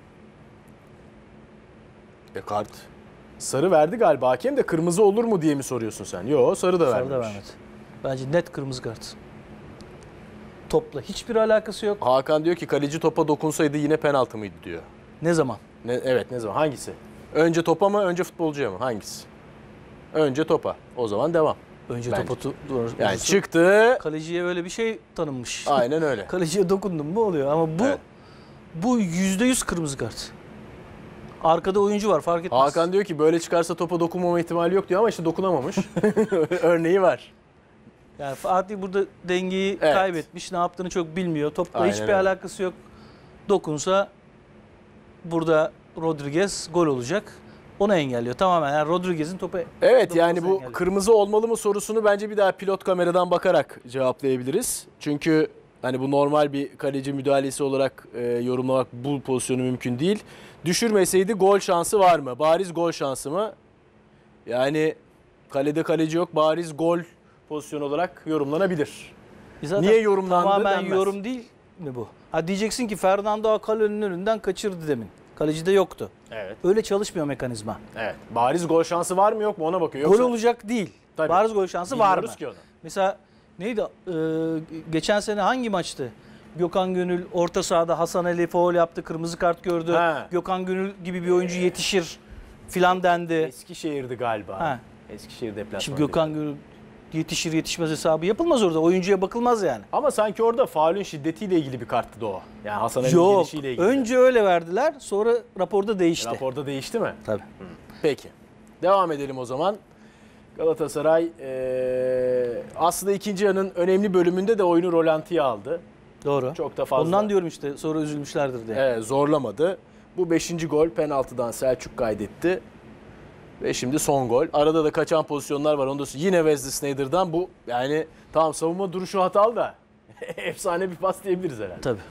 Speaker 1: E kart. Sarı verdi galiba hakem de, kırmızı olur mu diye mi soruyorsun sen? Yo, sarı da
Speaker 2: Sarı
Speaker 1: vermemiş.
Speaker 2: da vermedi. Bence net kırmızı kart. Topla hiçbir alakası yok.
Speaker 1: Hakan diyor ki kaleci topa dokunsaydı yine penaltı mıydı diyor.
Speaker 2: Ne zaman?
Speaker 1: Ne, evet, ne zaman? Hangisi? Önce topa mı, önce futbolcuya mı? Hangisi? Önce topa. O zaman devam.
Speaker 2: Önce
Speaker 1: Bence.
Speaker 2: topa tu- doğru.
Speaker 1: Yani
Speaker 2: Doğrusu
Speaker 1: çıktı.
Speaker 2: kaleciye öyle bir şey tanınmış.
Speaker 1: Aynen öyle.
Speaker 2: Kaleciye dokundum mu oluyor ama bu
Speaker 1: Evet.
Speaker 2: bu yüzde yüz kırmızı kart. Arkada oyuncu var fark etmez.
Speaker 1: Hakan diyor ki böyle çıkarsa topa dokunmama ihtimali yok diyor ama işte dokunamamış. Örneği var.
Speaker 2: Yani Fatih burada dengeyi
Speaker 1: Evet.
Speaker 2: kaybetmiş. Ne yaptığını çok bilmiyor. Topla
Speaker 1: Aynen
Speaker 2: hiçbir
Speaker 1: öyle.
Speaker 2: alakası yok. Dokunsa burada Rodriguez gol olacak. Onu engelliyor. Tamamen yani Rodriguez'in topa
Speaker 1: Evet,
Speaker 2: dokunması
Speaker 1: yani bu
Speaker 2: engelliyor.
Speaker 1: kırmızı olmalı mı sorusunu bence bir daha pilot kameradan bakarak cevaplayabiliriz. Çünkü hani bu normal bir kaleci müdahalesi olarak e, yorumlamak bu pozisyonu mümkün değil. Düşürmeseydi gol şansı var mı? Bariz gol şansı mı? Yani kalede kaleci yok, bariz gol pozisyonu olarak yorumlanabilir.
Speaker 2: E zaten
Speaker 1: Niye yorumlandı
Speaker 2: tamamen
Speaker 1: denmez.
Speaker 2: yorum değil mi bu? Ha diyeceksin ki Fernando Akalo'nun önünden kaçırdı demin. Kalecide yoktu.
Speaker 1: Evet.
Speaker 2: Öyle çalışmıyor mekanizma.
Speaker 1: Evet. Bariz gol şansı var mı yok mu ona bakıyor.
Speaker 2: Gol
Speaker 1: Yoksa
Speaker 2: olacak değil.
Speaker 1: Tabii.
Speaker 2: Bariz gol şansı var mı?
Speaker 1: bilmiyoruz ki onu.
Speaker 2: Mesela neydi? Ee, geçen sene hangi maçtı? Gökhan Gönül orta sahada Hasan Ali faul yaptı, kırmızı kart gördü.
Speaker 1: Ha.
Speaker 2: Gökhan Gönül gibi bir oyuncu yetişir filan dendi.
Speaker 1: Eskişehir'di galiba.
Speaker 2: Ha.
Speaker 1: Eskişehir deplasmanı.
Speaker 2: Şimdi Gökhan Gönül yetişir yetişmez hesabı yapılmaz orada. Oyuncuya bakılmaz yani.
Speaker 1: Ama sanki orada faulün şiddetiyle ilgili bir karttı da o. Yani Hasan Ali'nin
Speaker 2: Yok.
Speaker 1: gelişiyle ilgili.
Speaker 2: Önce öyle verdiler. Sonra raporda değişti.
Speaker 1: Raporda değişti mi?
Speaker 2: Tabii.
Speaker 1: Peki. Devam edelim o zaman. Galatasaray ee, aslında ikinci yarının önemli bölümünde de oyunu rolantiye aldı.
Speaker 2: Doğru.
Speaker 1: Çok da fazla.
Speaker 2: Ondan diyorum işte sonra üzülmüşlerdir diye.
Speaker 1: Evet, zorlamadı. Bu beşinci gol penaltıdan Selçuk kaydetti. Ve şimdi son gol. Arada da kaçan pozisyonlar var. Onda yine Wesley Sneijder'dan bu yani tamam savunma duruşu hatalı da efsane bir pas diyebiliriz herhalde.
Speaker 2: Tabii.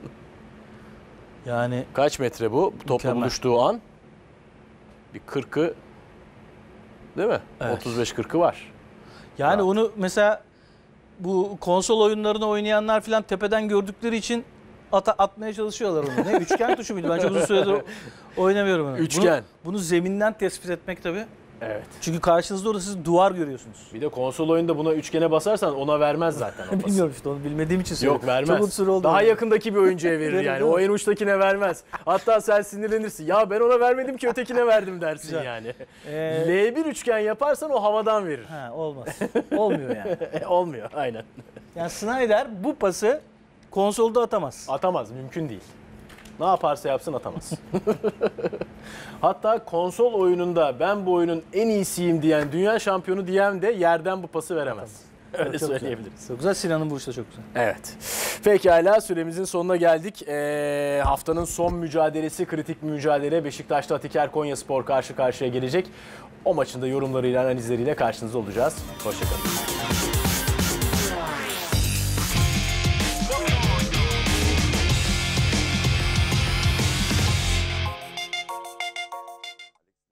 Speaker 2: Yani
Speaker 1: Kaç metre bu? Topla
Speaker 2: Mükemmel.
Speaker 1: buluştuğu an. Bir kırkı değil mi?
Speaker 2: Evet.
Speaker 1: otuz beş kırkı var.
Speaker 2: yani
Speaker 1: Rahat.
Speaker 2: onu mesela bu konsol oyunlarını oynayanlar falan tepeden gördükleri için ata, atmaya çalışıyorlar onu. Ne üçgen tuşu muydu? Ben çok uzun süredir oynamıyorum onu.
Speaker 1: Üçgen.
Speaker 2: Bunu, bunu zeminden tespit etmek tabii.
Speaker 1: Evet.
Speaker 2: Çünkü karşınızda orada siz duvar görüyorsunuz.
Speaker 1: Bir de konsol oyunda buna üçgene basarsan ona vermez zaten o pası.
Speaker 2: Bilmiyorum işte onu bilmediğim için söylüyorum.
Speaker 1: Yok vermez.
Speaker 2: Çok unsur oldu.
Speaker 1: Daha
Speaker 2: yani.
Speaker 1: yakındaki bir oyuncuya verir
Speaker 2: Verir,
Speaker 1: yani.
Speaker 2: değil mi?
Speaker 1: O en uçtakine vermez. Hatta sen sinirlenirsin. Ya ben ona vermedim ki ötekine verdim dersin
Speaker 2: Güzel.
Speaker 1: yani.
Speaker 2: Ee,
Speaker 1: L bir üçgen yaparsan o havadan verir.
Speaker 2: ha, olmaz. Olmuyor yani.
Speaker 1: Olmuyor aynen.
Speaker 2: Yani Snyder bu pası konsolda atamaz.
Speaker 1: Atamaz, mümkün değil. Ne yaparsa yapsın atamaz. Hatta konsol oyununda ben bu oyunun en iyisiyim diyen, dünya şampiyonu diyen de yerden bu pası veremez. Öyle
Speaker 2: Çok güzel.
Speaker 1: söyleyebiliriz.
Speaker 2: Çok güzel. Sinan'ın vuruşu da çok güzel.
Speaker 1: Evet. Pekala süremizin sonuna geldik. Ee, haftanın son mücadelesi, kritik bir mücadele. Beşiktaş'ta Atiker Konyaspor karşı karşıya gelecek. O maçın da yorumlarıyla, analizleriyle karşınızda olacağız. Hoşçakalın.